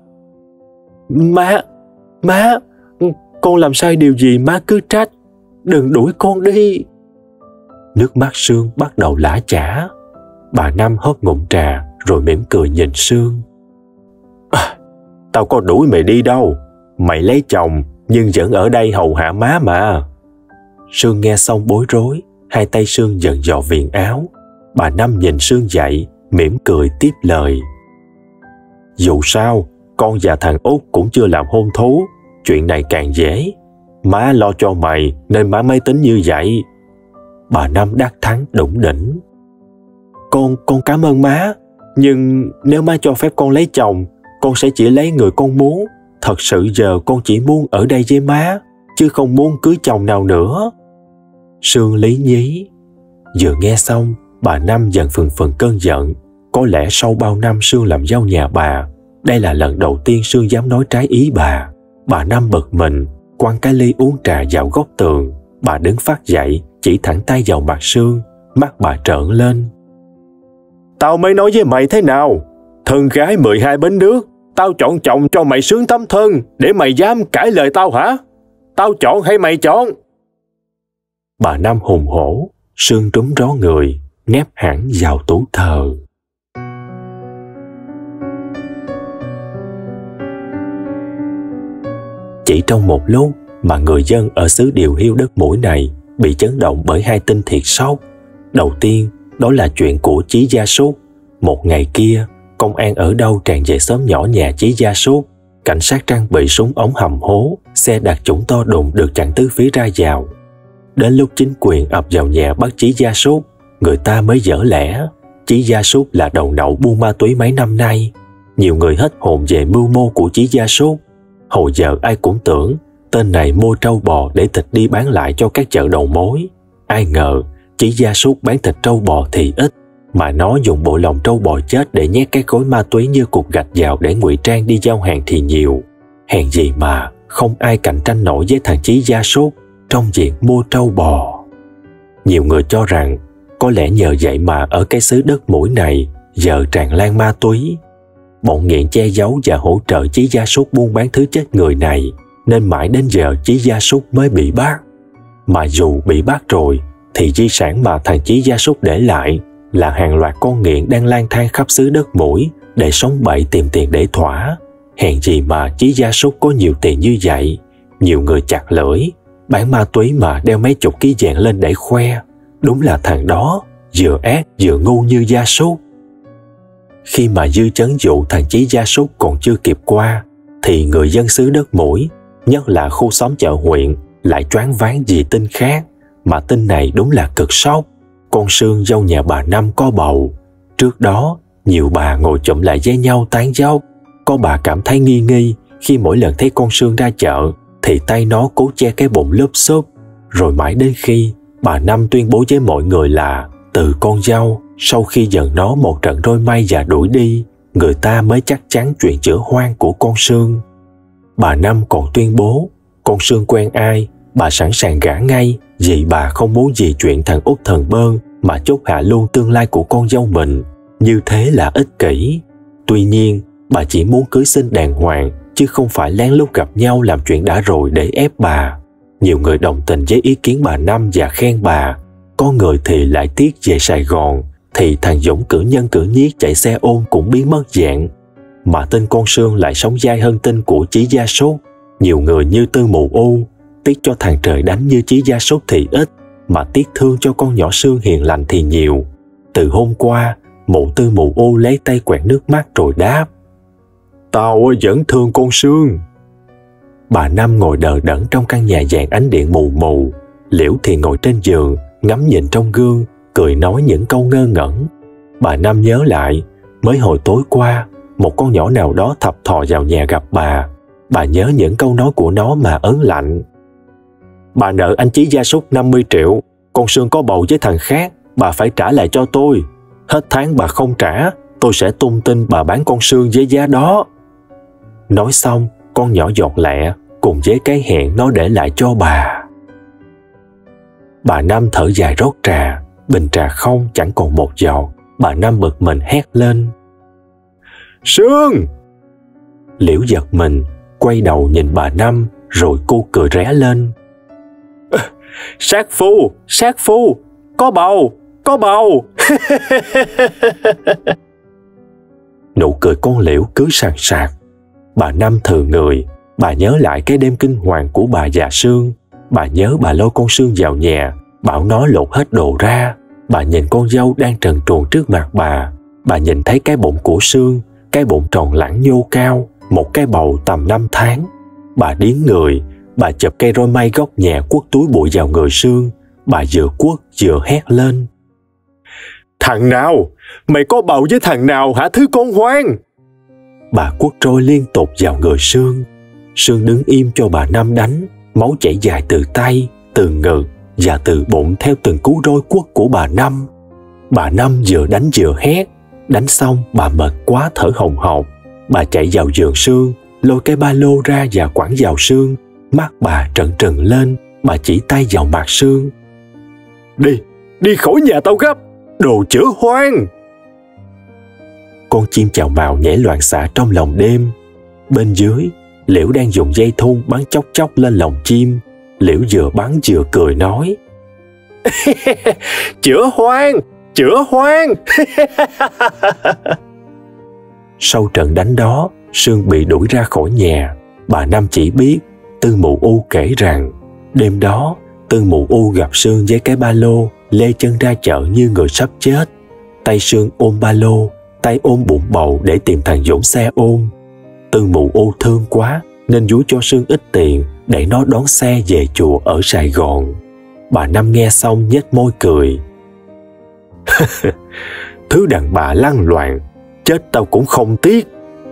Má, con làm sai điều gì má cứ trách. Đừng đuổi con đi. Nước mắt Sương bắt đầu lã chả. Bà Năm hớp ngụm trà rồi mỉm cười nhìn Sương. Tao có đuổi mày đi đâu. Mày lấy chồng nhưng vẫn ở đây hầu hạ má mà. Sương nghe xong bối rối. Hai tay Sương dần dò viền áo. Bà Năm nhìn Sương dậy, mỉm cười tiếp lời. Dù sao, con và thằng Út cũng chưa làm hôn thú. Chuyện này càng dễ. Má lo cho mày nên má mới tính như vậy. Bà Năm đắc thắng đủng đỉnh. Con cảm ơn má. Nhưng nếu má cho phép con lấy chồng, con sẽ chỉ lấy người con muốn. Thật sự giờ con chỉ muốn ở đây với má, chứ không muốn cưới chồng nào nữa. Sương lý nhí. Vừa nghe xong, bà Năm dần phừng cơn giận. Có lẽ sau bao năm Sương làm dâu nhà bà, đây là lần đầu tiên Sương dám nói trái ý bà. Bà Năm bực mình, quăng cái ly uống trà vào góc tường. Bà đứng phát dậy, chỉ thẳng tay vào mặt Sương. Mắt bà trợn lên. Tao mới nói với mày thế nào? Thân gái 12 bến nước, tao chọn chồng cho mày sướng tấm thân, để mày dám cãi lời tao hả? Tao chọn hay mày chọn? Bà Năm hùng hổ. Sương trúng ró người, nép hẳn vào tủ thờ. Chỉ trong một lúc mà người dân ở xứ Điều Hiu đất Mũi này bị chấn động bởi hai tin thiệt sốc. Đầu tiên, đó là chuyện của Chí Gia Súc. Một ngày kia, công an ở đâu tràn về xóm nhỏ nhà Chí Gia Súc. Cảnh sát trang bị súng ống hầm hố, xe đặc chủng to đùng được chặn tứ phía ra vào. Đến lúc chính quyền ập vào nhà bắt Chí Gia Súc, người ta mới dở lẽ. Chí Gia Súc là đầu nậu buôn ma túy mấy năm nay. Nhiều người hết hồn về mưu mô của Chí Gia Súc. Hồi giờ ai cũng tưởng tên này mua trâu bò để thịt đi bán lại cho các chợ đầu mối. Ai ngờ Chí Gia Súc bán thịt trâu bò thì ít, mà nó dùng bộ lòng trâu bò chết để nhét cái gói ma túy như cục gạch vào để ngụy trang đi giao hàng thì nhiều. Hèn gì mà không ai cạnh tranh nổi với thằng Chí Gia Súc trong việc mua trâu bò. Nhiều người cho rằng có lẽ nhờ vậy mà ở cái xứ đất Mũi này giờ tràn lan ma túy. Bọn nghiện che giấu và hỗ trợ Chí Gia Súc buôn bán thứ chết người này, nên mãi đến giờ Chí Gia Súc mới bị bắt. Mà dù bị bắt rồi thì di sản mà thằng Chí Gia Súc để lại là hàng loạt con nghiện đang lang thang khắp xứ đất Mũi để sống bậy tìm tiền để thỏa. Hèn gì mà Chí Gia Súc có nhiều tiền như vậy. Nhiều người chặt lưỡi, bán ma túy mà đeo mấy chục ký vàng lên để khoe. Đúng là thằng đó vừa ác vừa ngu như Gia Súc. Khi mà dư chấn vụ thằng Chí Gia Súc còn chưa kịp qua, thì người dân xứ đất Mũi, nhất là khu xóm chợ huyện, lại choáng váng vì tin khác. Mà tin này đúng là cực sốc. Con Sương dâu nhà bà Năm có bầu. Trước đó, nhiều bà ngồi chụm lại với nhau tán dốc. Có bà cảm thấy nghi khi mỗi lần thấy con Sương ra chợ thì tay nó cố che cái bụng lúp xúp. Rồi mãi đến khi bà Năm tuyên bố với mọi người là từ con dâu sau khi giận nó một trận roi mây và đuổi đi, người ta mới chắc chắn chuyện chữa hoang của con Sương. Bà Năm còn tuyên bố con Sương quen ai, bà sẵn sàng gả ngay vì bà không muốn vì chuyện thằng Út Thần Bơn mà chốt hạ luôn tương lai của con dâu mình. Như thế là ích kỷ. Tuy nhiên, bà chỉ muốn cưới xin đàng hoàng chứ không phải lén lút gặp nhau làm chuyện đã rồi để ép bà. Nhiều người đồng tình với ý kiến bà Năm và khen bà. Có người thì lại tiếc về Sài Gòn, thì thằng Dũng cử nhân cử nhiếc chạy xe ôm cũng biến mất dạng. Mà tên con Sương lại sống dai hơn tên của Chí Gia Sốt. Nhiều người như Tư Mù U tiếc cho thằng trời đánh như Chí Gia Sốt thì ít, mà tiếc thương cho con nhỏ Sương hiền lành thì nhiều. Từ hôm qua, mụ Tư Mù U lấy tay quẹt nước mắt rồi đáp: Tao vẫn thương con Sương. Bà Năm ngồi đờ đẫn trong căn nhà vàng ánh điện mù mù. Liễu thì ngồi trên giường, ngắm nhìn trong gương, cười nói những câu ngơ ngẩn. Bà Năm nhớ lại, mới hồi tối qua, một con nhỏ nào đó thập thò vào nhà gặp bà. Bà nhớ những câu nói của nó mà ớn lạnh. Bà nợ anh Chí Gia Súc 50 triệu, con Sương có bầu với thằng khác, bà phải trả lại cho tôi. Hết tháng bà không trả, tôi sẽ tung tin bà bán con Sương với giá đó. Nói xong, con nhỏ giọt lẹ cùng với cái hẹn nó để lại cho bà. Bà Năm thở dài rót trà, bình trà không chẳng còn một giọt. Bà Năm bực mình hét lên: Sương! Liễu giật mình, quay đầu nhìn bà Năm, rồi cô cười ré lên. Sát phu, có bầu. Nụ cười con Liễu cứ sàn sạc. Bà Năm thừ người, bà nhớ lại cái đêm kinh hoàng của bà và Sương. Bà nhớ bà lôi con Sương vào nhà, bảo nó lột hết đồ ra. Bà nhìn con dâu đang trần truồng trước mặt bà. Bà nhìn thấy cái bụng của Sương, cái bụng tròn lẳng nhô cao, một cái bầu tầm 5 tháng. Bà điếng người, bà chụp cây roi mây góc nhà quất túi bụi vào người Sương. Bà vừa quất vừa hét lên: Thằng nào? Mày có bầu với thằng nào hả thứ con hoang? Bà quất roi liên tục vào người Sương. Sương đứng im cho bà Năm đánh, máu chảy dài từ tay, từ ngực và từ bụng theo từng cú roi quất của bà Năm. Bà Năm vừa đánh vừa hét. Đánh xong bà mệt quá thở hồng hộc. Bà chạy vào giường Sương, lôi cái ba lô ra và quẳng vào Sương. Mắt bà trợn trừng lên, bà chỉ tay vào mặt Sương. Đi khỏi nhà tao gấp, đồ chữa hoang. Con chim chào mào nhảy loạn xạ trong lòng đêm. Bên dưới, Liễu đang dùng dây thun bắn chốc chốc lên lòng chim. Liễu vừa bắn vừa cười nói: Chữa hoang. Sau trận đánh đó, Sương bị đuổi ra khỏi nhà. Bà Năm chỉ biết Tư Mù U kể rằng đêm đó Tư Mù U gặp Sương với cái ba lô, lê chân ra chợ như người sắp chết. Tay Sương ôm ba lô, tay ôm bụng bầu để tìm thằng Dũng xe ôm. Tư Mù U thương quá nên dúi cho Sương ít tiền để nó đón xe về chùa ở Sài Gòn. Bà Năm nghe xong nhếch môi cười. Thứ đàn bà lăng loàn, chết tao cũng không tiếc.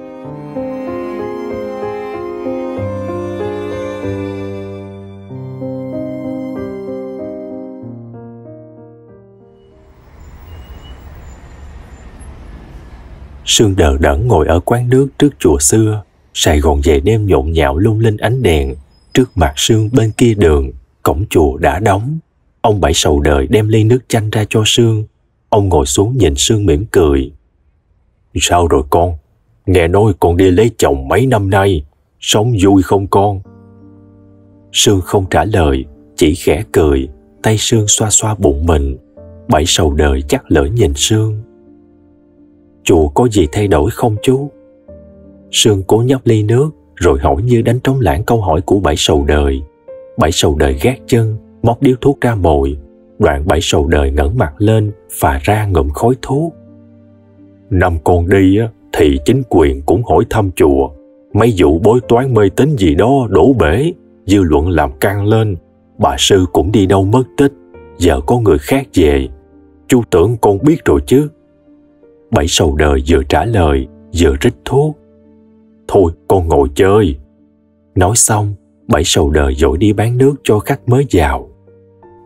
Sương đờ đẫn ngồi ở quán nước trước chùa xưa. Sài Gòn về đêm nhộn nhạo lung linh ánh đèn. Trước mặt Sương bên kia đường, cổng chùa đã đóng. Ông Bảy Sầu Đời đem ly nước chanh ra cho Sương. Ông ngồi xuống nhìn Sương mỉm cười. Sao rồi con? Nghe nói con đi lấy chồng mấy năm nay, sống vui không con? Sương không trả lời, chỉ khẽ cười. Tay Sương xoa xoa bụng mình. Bảy Sầu Đời chắc lỡ nhìn Sương. Chùa có gì thay đổi không chú? Sương cố nhấp ly nước rồi hỏi như đánh trống lãng câu hỏi của Bảy Sầu Đời. Bảy Sầu Đời gác chân, móc điếu thuốc ra mồi. Đoạn Bảy Sầu Đời ngẩng mặt lên, phà ra ngụm khói thuốc. Năm con đi thì chính quyền cũng hỏi thăm chùa. Mấy vụ bói toán mê tín gì đó đổ bể, dư luận làm căng lên. Bà sư cũng đi đâu mất tích, giờ có người khác về. Chú tưởng con biết rồi chứ? Bảy Sầu Đời vừa trả lời vừa rít thuốc. Thôi con ngồi chơi. Nói xong, Bảy Sầu Đời vội đi bán nước cho khách mới vào.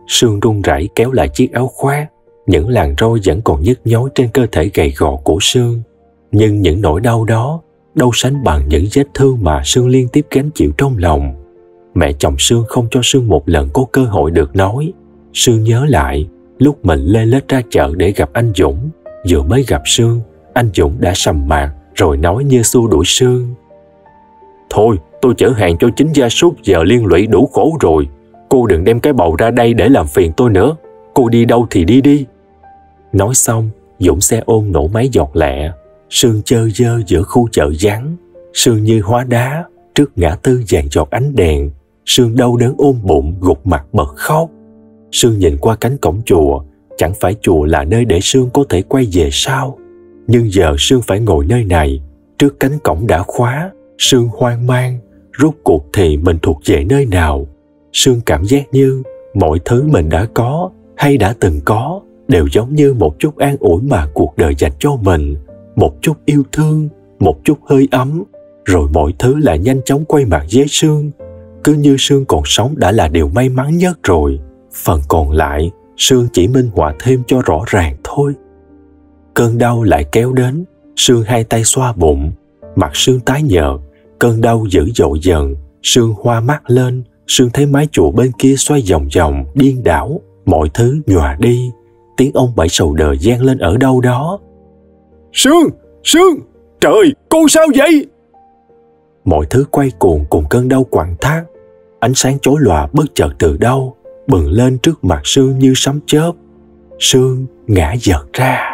Sương run rẩy kéo lại chiếc áo khoác. Những làn roi vẫn còn nhức nhối trên cơ thể gầy gò của Sương. Nhưng những nỗi đau đó đâu sánh bằng những vết thương mà Sương liên tiếp gánh chịu trong lòng. Mẹ chồng Sương không cho Sương một lần có cơ hội được nói. Sương nhớ lại lúc mình lê lết ra chợ để gặp anh Dũng. Vừa mới gặp Sương, anh Dũng đã sầm mặt rồi nói như xua đuổi Sương. Thôi, tôi chở hàng cho chính gia súc giờ liên lụy đủ khổ rồi. Cô đừng đem cái bầu ra đây để làm phiền tôi nữa. Cô đi đâu thì đi đi. Nói xong, Dũng xe ôm nổ máy giọt lẹ. Sương chơ vơ giữa khu chợ vắng. Sương như hóa đá trước ngã tư vàng giọt ánh đèn. Sương đau đớn ôm bụng gục mặt bật khóc. Sương nhìn qua cánh cổng chùa. Chẳng phải chùa là nơi để Sương có thể quay về sao? Nhưng giờ Sương phải ngồi nơi này. Trước cánh cổng đã khóa. Sương hoang mang. Rốt cuộc thì mình thuộc về nơi nào? Sương cảm giác như mọi thứ mình đã có hay đã từng có đều giống như một chút an ủi mà cuộc đời dành cho mình. Một chút yêu thương, một chút hơi ấm. Rồi mọi thứ lại nhanh chóng quay mặt với Sương. Cứ như Sương còn sống đã là điều may mắn nhất rồi. Phần còn lại, Sương chỉ minh họa thêm cho rõ ràng thôi. Cơn đau lại kéo đến. Sương hai tay xoa bụng. Mặt Sương tái nhợt. Cơn đau dữ dội dần. Sương hoa mắt lên. Sương thấy mái chùa bên kia xoay vòng vòng, điên đảo. Mọi thứ nhòa đi. Tiếng ông bảy sầu đời vang lên ở đâu đó. Sương! Sương! Trời! Cô sao vậy? Mọi thứ quay cuồng cùng cơn đau quặn thắt. Ánh sáng chói lòa bất chợt từ đâu bừng lên trước mặt Sương như sấm chớp. Sương ngã giật ra.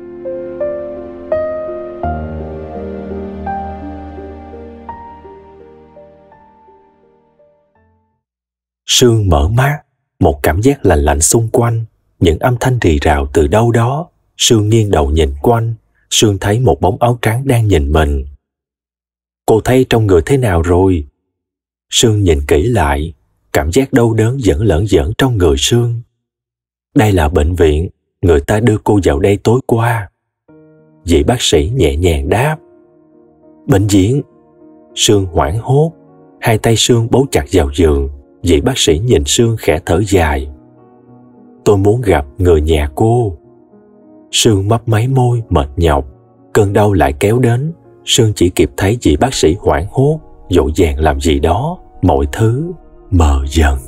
Sương mở mắt, một cảm giác lạnh lạnh xung quanh, những âm thanh rì rào từ đâu đó. Sương nghiêng đầu nhìn quanh, Sương thấy một bóng áo trắng đang nhìn mình. Cô thấy trong người thế nào rồi? Sương nhìn kỹ lại, cảm giác đau đớn vẫn lởn vởn trong người Sương. Đây là bệnh viện, người ta đưa cô vào đây tối qua. Vị bác sĩ nhẹ nhàng đáp. Bệnh viện? Sương hoảng hốt, hai tay Sương bấu chặt vào giường. Vị bác sĩ nhìn Sương khẽ thở dài. Tôi muốn gặp người nhà cô. Sương mấp máy môi mệt nhọc. Cơn đau lại kéo đến. Sương chỉ kịp thấy vị bác sĩ hoảng hốt, vội vàng làm gì đó. Mọi thứ mờ dần.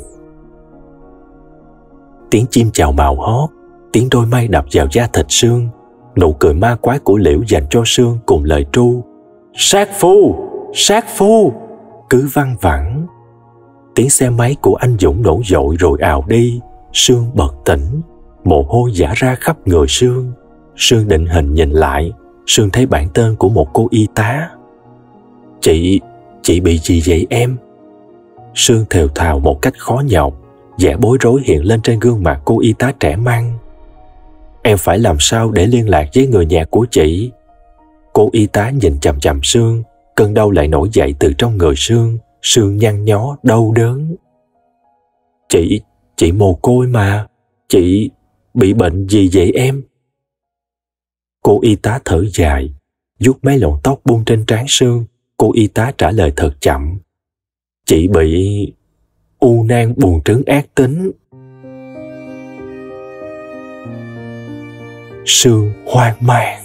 Tiếng chim chào mào hót, tiếng đôi mây đập vào da thịt Sương, nụ cười ma quái của Liễu dành cho Sương cùng lời tru sát phu, sát phu cứ văng vẳng. Tiếng xe máy của anh Dũng nổ dội rồi ào đi. Sương bật tỉnh, mồ hôi vã ra khắp người Sương. Sương định hình nhìn lại, Sương thấy bản tên của một cô y tá. Chị bị gì vậy em? Sương thều thào một cách khó nhọc, vẻ bối rối hiện lên trên gương mặt cô y tá trẻ măng. Em phải làm sao để liên lạc với người nhà của chị? Cô y tá nhìn chằm chằm Sương, cơn đau lại nổi dậy từ trong người Sương. Sương nhăn nhó đau đớn. Chị mồ côi mà. Chị bị bệnh gì vậy em? Cô y tá thở dài, vuốt mấy lọn tóc buông trên trán Sương. Cô y tá trả lời thật chậm. Chị bị u nang buồng trứng ác tính. Sương hoang mang.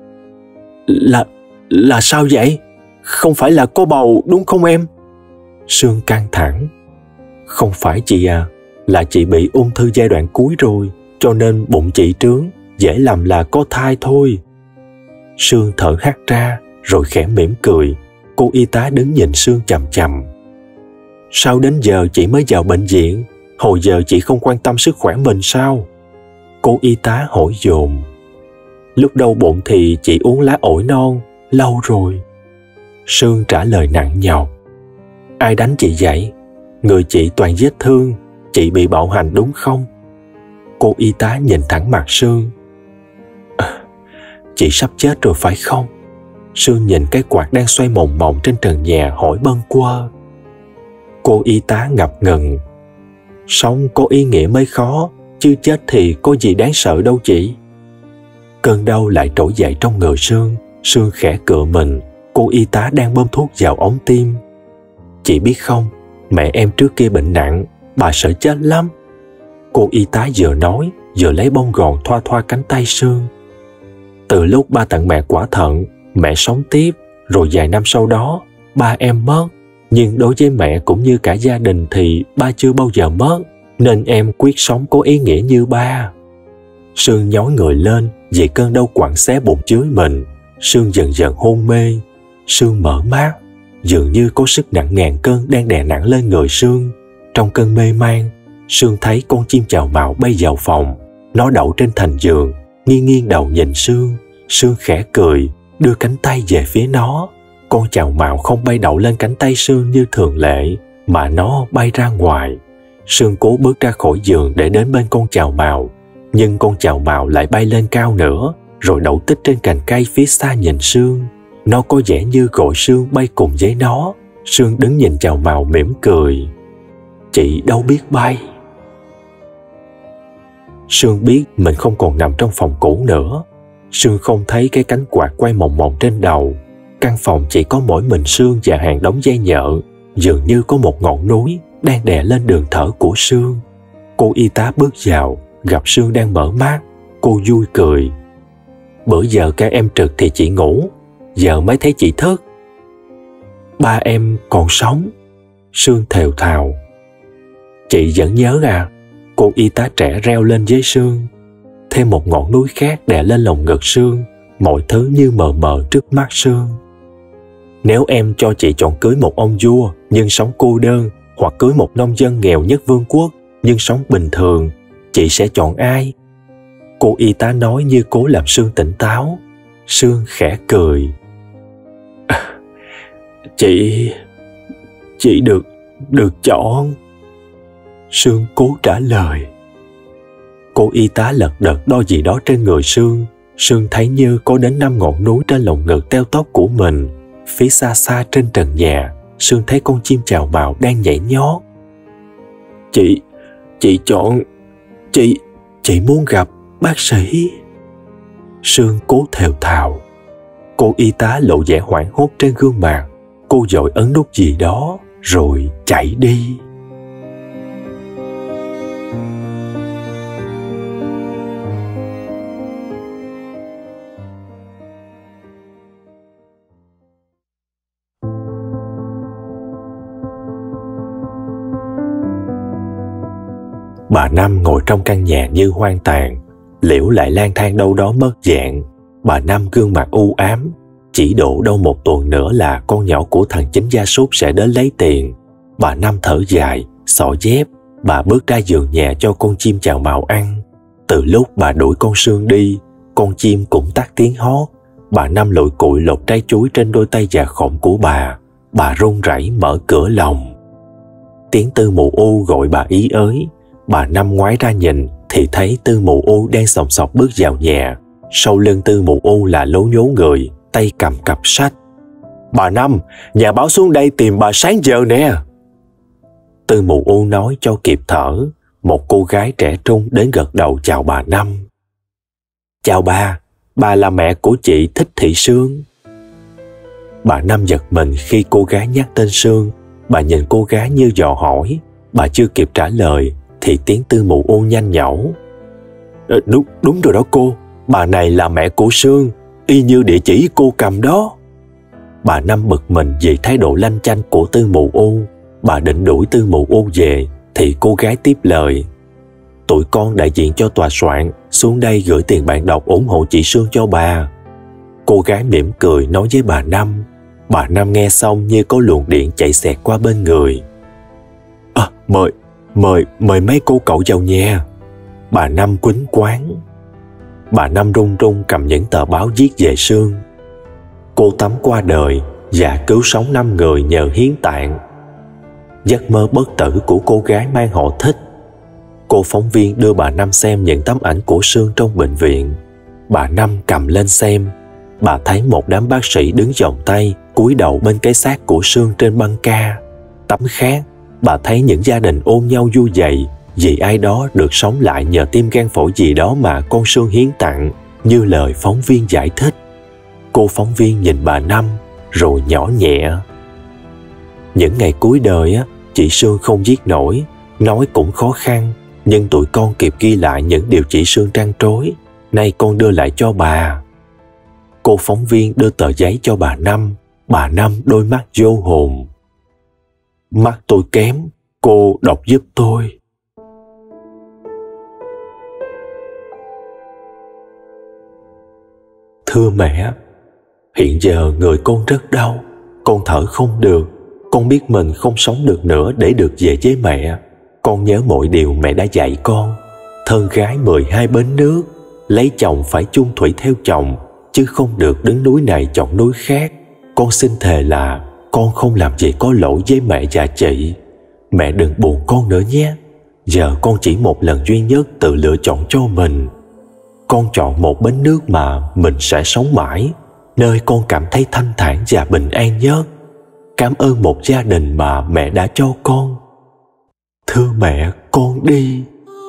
Là sao vậy? Không phải là có bầu đúng không em? Sương căng thẳng. Không phải chị à, là chị bị ung thư giai đoạn cuối rồi, cho nên bụng chị trướng, dễ lầm là có thai thôi. Sương thở hắt ra, rồi khẽ mỉm cười. Cô y tá đứng nhìn Sương chằm chằm. Sao đến giờ chị mới vào bệnh viện? Hồi giờ chị không quan tâm sức khỏe mình sao? Cô y tá hỏi dồn. Lúc đau bụng thì chị uống lá ổi non, lâu rồi. Sương trả lời nặng nhọc. Ai đánh chị vậy? Người chị toàn vết thương, chị bị bạo hành đúng không? Cô y tá nhìn thẳng mặt Sương. Chị sắp chết rồi phải không? Sương nhìn cái quạt đang xoay mòng mòng trên trần nhà hỏi bâng quơ. Cô y tá ngập ngừng. Sống có ý nghĩa mới khó, chứ chết thì có gì đáng sợ đâu chị. Cơn đau lại trỗi dậy trong người Sương. Sương khẽ cựa mình. Cô y tá đang bơm thuốc vào ống tim. Chị biết không, mẹ em trước kia bệnh nặng, bà sợ chết lắm. Cô y tá vừa nói, vừa lấy bông gòn thoa thoa cánh tay Sương. Từ lúc ba tặng mẹ quả thận, mẹ sống tiếp, rồi vài năm sau đó, ba em mất. Nhưng đối với mẹ cũng như cả gia đình thì ba chưa bao giờ mất, nên em quyết sống có ý nghĩa như ba. Sương nhói người lên vì cơn đau quặn xé bụng dưới mình. Sương dần dần hôn mê. Sương mở mắt, dường như có sức nặng ngàn cân đang đè nặng lên người Sương. Trong cơn mê man, Sương thấy con chim chào mào bay vào phòng. Nó đậu trên thành giường, nghiêng nghiêng đầu nhìn Sương. Sương khẽ cười, đưa cánh tay về phía nó. Con chào mào không bay đậu lên cánh tay Sương như thường lệ, mà nó bay ra ngoài. Sương cố bước ra khỏi giường để đến bên con chào mào, nhưng con chào mào lại bay lên cao nữa, rồi đậu tích trên cành cây phía xa nhìn Sương. Nó có vẻ như gọi Sương bay cùng với nó. Sương đứng nhìn chào mào mỉm cười. Chị đâu biết bay. Sương biết mình không còn nằm trong phòng cũ nữa. Sương không thấy cái cánh quạt quay mòng mòng trên đầu. Căn phòng chỉ có mỗi mình Sương và hàng đống dây nhợ. Dường như có một ngọn núi đang đè lên đường thở của Sương. Cô y tá bước vào, gặp Sương đang mở mắt. Cô vui cười. Bữa giờ các em trực thì chị ngủ, giờ mới thấy chị thức. Ba em còn sống. Sương thều thào. Chị vẫn nhớ à? Cô y tá trẻ reo lên với Sương. Thêm một ngọn núi khác đè lên lồng ngực Sương. Mọi thứ như mờ mờ trước mắt Sương. Nếu em cho chị chọn cưới một ông vua nhưng sống cô đơn, hoặc cưới một nông dân nghèo nhất vương quốc nhưng sống bình thường, chị sẽ chọn ai? Cô y tá nói như cố làm Sương tỉnh táo. Sương khẽ cười. Chị được chọn. Sương cố trả lời. Cô y tá lật đật đo gì đó trên người Sương. Sương thấy như có đến 5 ngọn núi trên lồng ngực teo tóp của mình. Phía xa xa trên trần nhà, Sương thấy con chim chào mào đang nhảy nhót. Chị chọn... Chị muốn gặp bác sĩ. Sương cố thều thào. Cô y tá lộ vẻ hoảng hốt trên gương mặt. Cô vội ấn nút gì đó rồi chạy đi. Bà Năm ngồi trong căn nhà như hoang tàn. Liễu lại lang thang đâu đó mất dạng. Bà Năm gương mặt u ám. Chỉ độ đâu một tuần nữa là con nhỏ của thằng Chính gia súc sẽ đến lấy tiền. Bà Năm thở dài, xỏ dép. Bà bước ra giường nhà cho con chim chào mào ăn. Từ lúc bà đuổi con Sương đi, con chim cũng tắt tiếng hót. Bà Năm lụi cụi lột trái chuối trên đôi tay già khổng của bà. Bà run rẩy mở cửa lòng. Tiếng Tư Mụ U gọi bà ý ới. Bà Năm ngoái ra nhìn thì thấy Tư Mụ U đang sòng sọc bước vào nhà. Sau lưng Tư Mụ U là Lố Nhố người, tay cầm cặp sách. Bà Năm, nhà báo xuống đây tìm bà sáng giờ nè. Tư Mụ U nói cho kịp thở. Một cô gái trẻ trung đến gật đầu chào bà Năm. Chào bà là mẹ của chị Thích Thị Sương. Bà Năm giật mình khi cô gái nhắc tên Sương. Bà nhìn cô gái như dò hỏi. Bà chưa kịp trả lời thì tiếng Tư Mụ U nhanh nhẩu. Đúng rồi đó cô, bà này là mẹ của Sương, y như địa chỉ cô cầm đó. Bà Năm bực mình vì thái độ lanh chanh của Tư Mụ U. Bà định đuổi Tư Mụ U về thì cô gái tiếp lời. Tụi con đại diện cho tòa soạn xuống đây gửi tiền bạn đọc ủng hộ chị Sương cho bà. Cô gái mỉm cười nói với bà Năm. Bà Năm nghe xong như có luồng điện chạy xẹt qua bên người. Mời mấy cô cậu vào nhà. Bà Năm quýnh quáng. Bà Năm run run cầm những tờ báo viết về Sương. Cô Tắm qua đời và cứu sống 5 người nhờ hiến tạng. Giấc mơ bất tử của cô gái mang họ Thích. Cô phóng viên đưa bà Năm xem những tấm ảnh của Sương trong bệnh viện. Bà Năm cầm lên xem. Bà thấy một đám bác sĩ đứng vòng tay cúi đầu bên cái xác của Sương trên băng ca. Tấm khác, bà thấy những gia đình ôm nhau vui vầy vì ai đó được sống lại nhờ tim gan phổi gì đó mà con Sương hiến tặng, như lời phóng viên giải thích. Cô phóng viên nhìn bà Năm rồi nhỏ nhẹ. Những ngày cuối đời chị Sương không viết nổi, nói cũng khó khăn. nhưng tụi con kịp ghi lại những điều chị Sương trăn trối. Nay con đưa lại cho bà. Cô phóng viên đưa tờ giấy cho bà Năm. Bà Năm đôi mắt vô hồn. Mắt tôi kém, cô đọc giúp tôi. Thưa mẹ, hiện giờ người con rất đau, con thở không được. Con biết mình không sống được nữa để được về với mẹ. Con nhớ mọi điều mẹ đã dạy con. Thân gái 12 bến nước, lấy chồng phải chung thủy theo chồng, chứ không được đứng núi này chọn núi khác. Con xin thề là con không làm gì có lỗi với mẹ và chị. Mẹ đừng buồn con nữa nhé. Giờ con chỉ một lần duy nhất tự lựa chọn cho mình. Con chọn một bến nước mà mình sẽ sống mãi, nơi con cảm thấy thanh thản và bình an nhất. Cảm ơn một gia đình mà mẹ đã cho con. Thưa mẹ, con đi.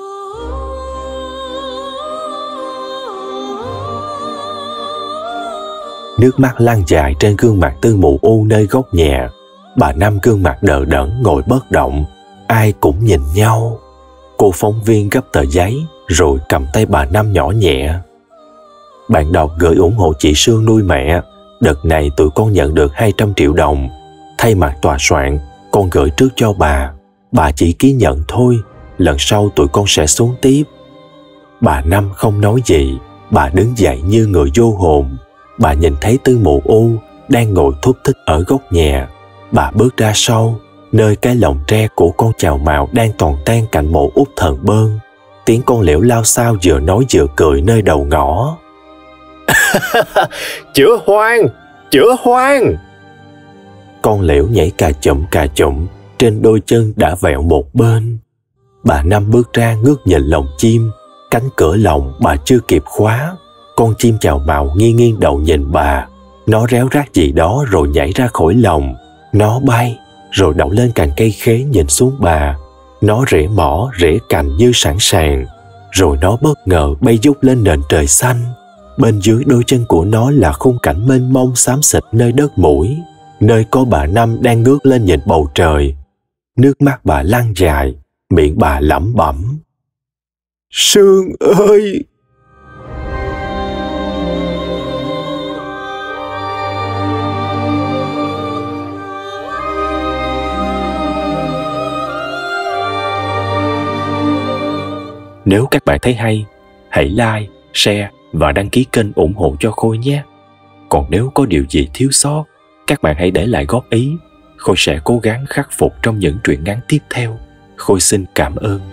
Nước mắt lăn dài trên gương mặt Tư Mụ U nơi góc nhà. Bà Năm gương mặt đờ đẫn ngồi bất động. Ai cũng nhìn nhau. Cô phóng viên gấp tờ giấy rồi cầm tay bà Năm nhỏ nhẹ. Bạn đọc gửi ủng hộ chị Sương nuôi mẹ. Đợt này tụi con nhận được 200 triệu đồng. Thay mặt tòa soạn, con gửi trước cho bà. Bà chỉ ký nhận thôi. Lần sau tụi con sẽ xuống tiếp. Bà Năm không nói gì. Bà đứng dậy như người vô hồn. Bà nhìn thấy Tư Mụ U đang ngồi thúc thích ở góc nhà. Bà bước ra sau, nơi cái lồng tre của con chào mào đang toàn tan cạnh mộ út thần bơn. Tiếng con liễu lao xao vừa nói vừa cười nơi đầu ngõ. Chữa hoang! Chữa hoang! Con liễu nhảy cà chụm, trên đôi chân đã vẹo một bên. Bà Năm bước ra ngước nhìn lồng chim. Cánh cửa lồng bà chưa kịp khóa. Con chim chào mào nghiêng đầu nhìn bà. Nó réo rát gì đó rồi nhảy ra khỏi lồng. Nó bay rồi đậu lên cành cây khế nhìn xuống bà. Nó rễ mỏ rễ cành như sẵn sàng. Rồi nó bất ngờ bay vút lên nền trời xanh. Bên dưới đôi chân của nó là khung cảnh mênh mông xám xịt nơi đất mũi, nơi có bà Năm đang ngước lên nhìn bầu trời. Nước mắt bà lăn dài, miệng bà lẩm bẩm. Sương ơi! Nếu các bạn thấy hay, hãy like, share và đăng ký kênh ủng hộ cho Khôi nhé. Còn nếu có điều gì thiếu sót, các bạn hãy để lại góp ý. Khôi sẽ cố gắng khắc phục trong những truyện ngắn tiếp theo. Khôi xin cảm ơn.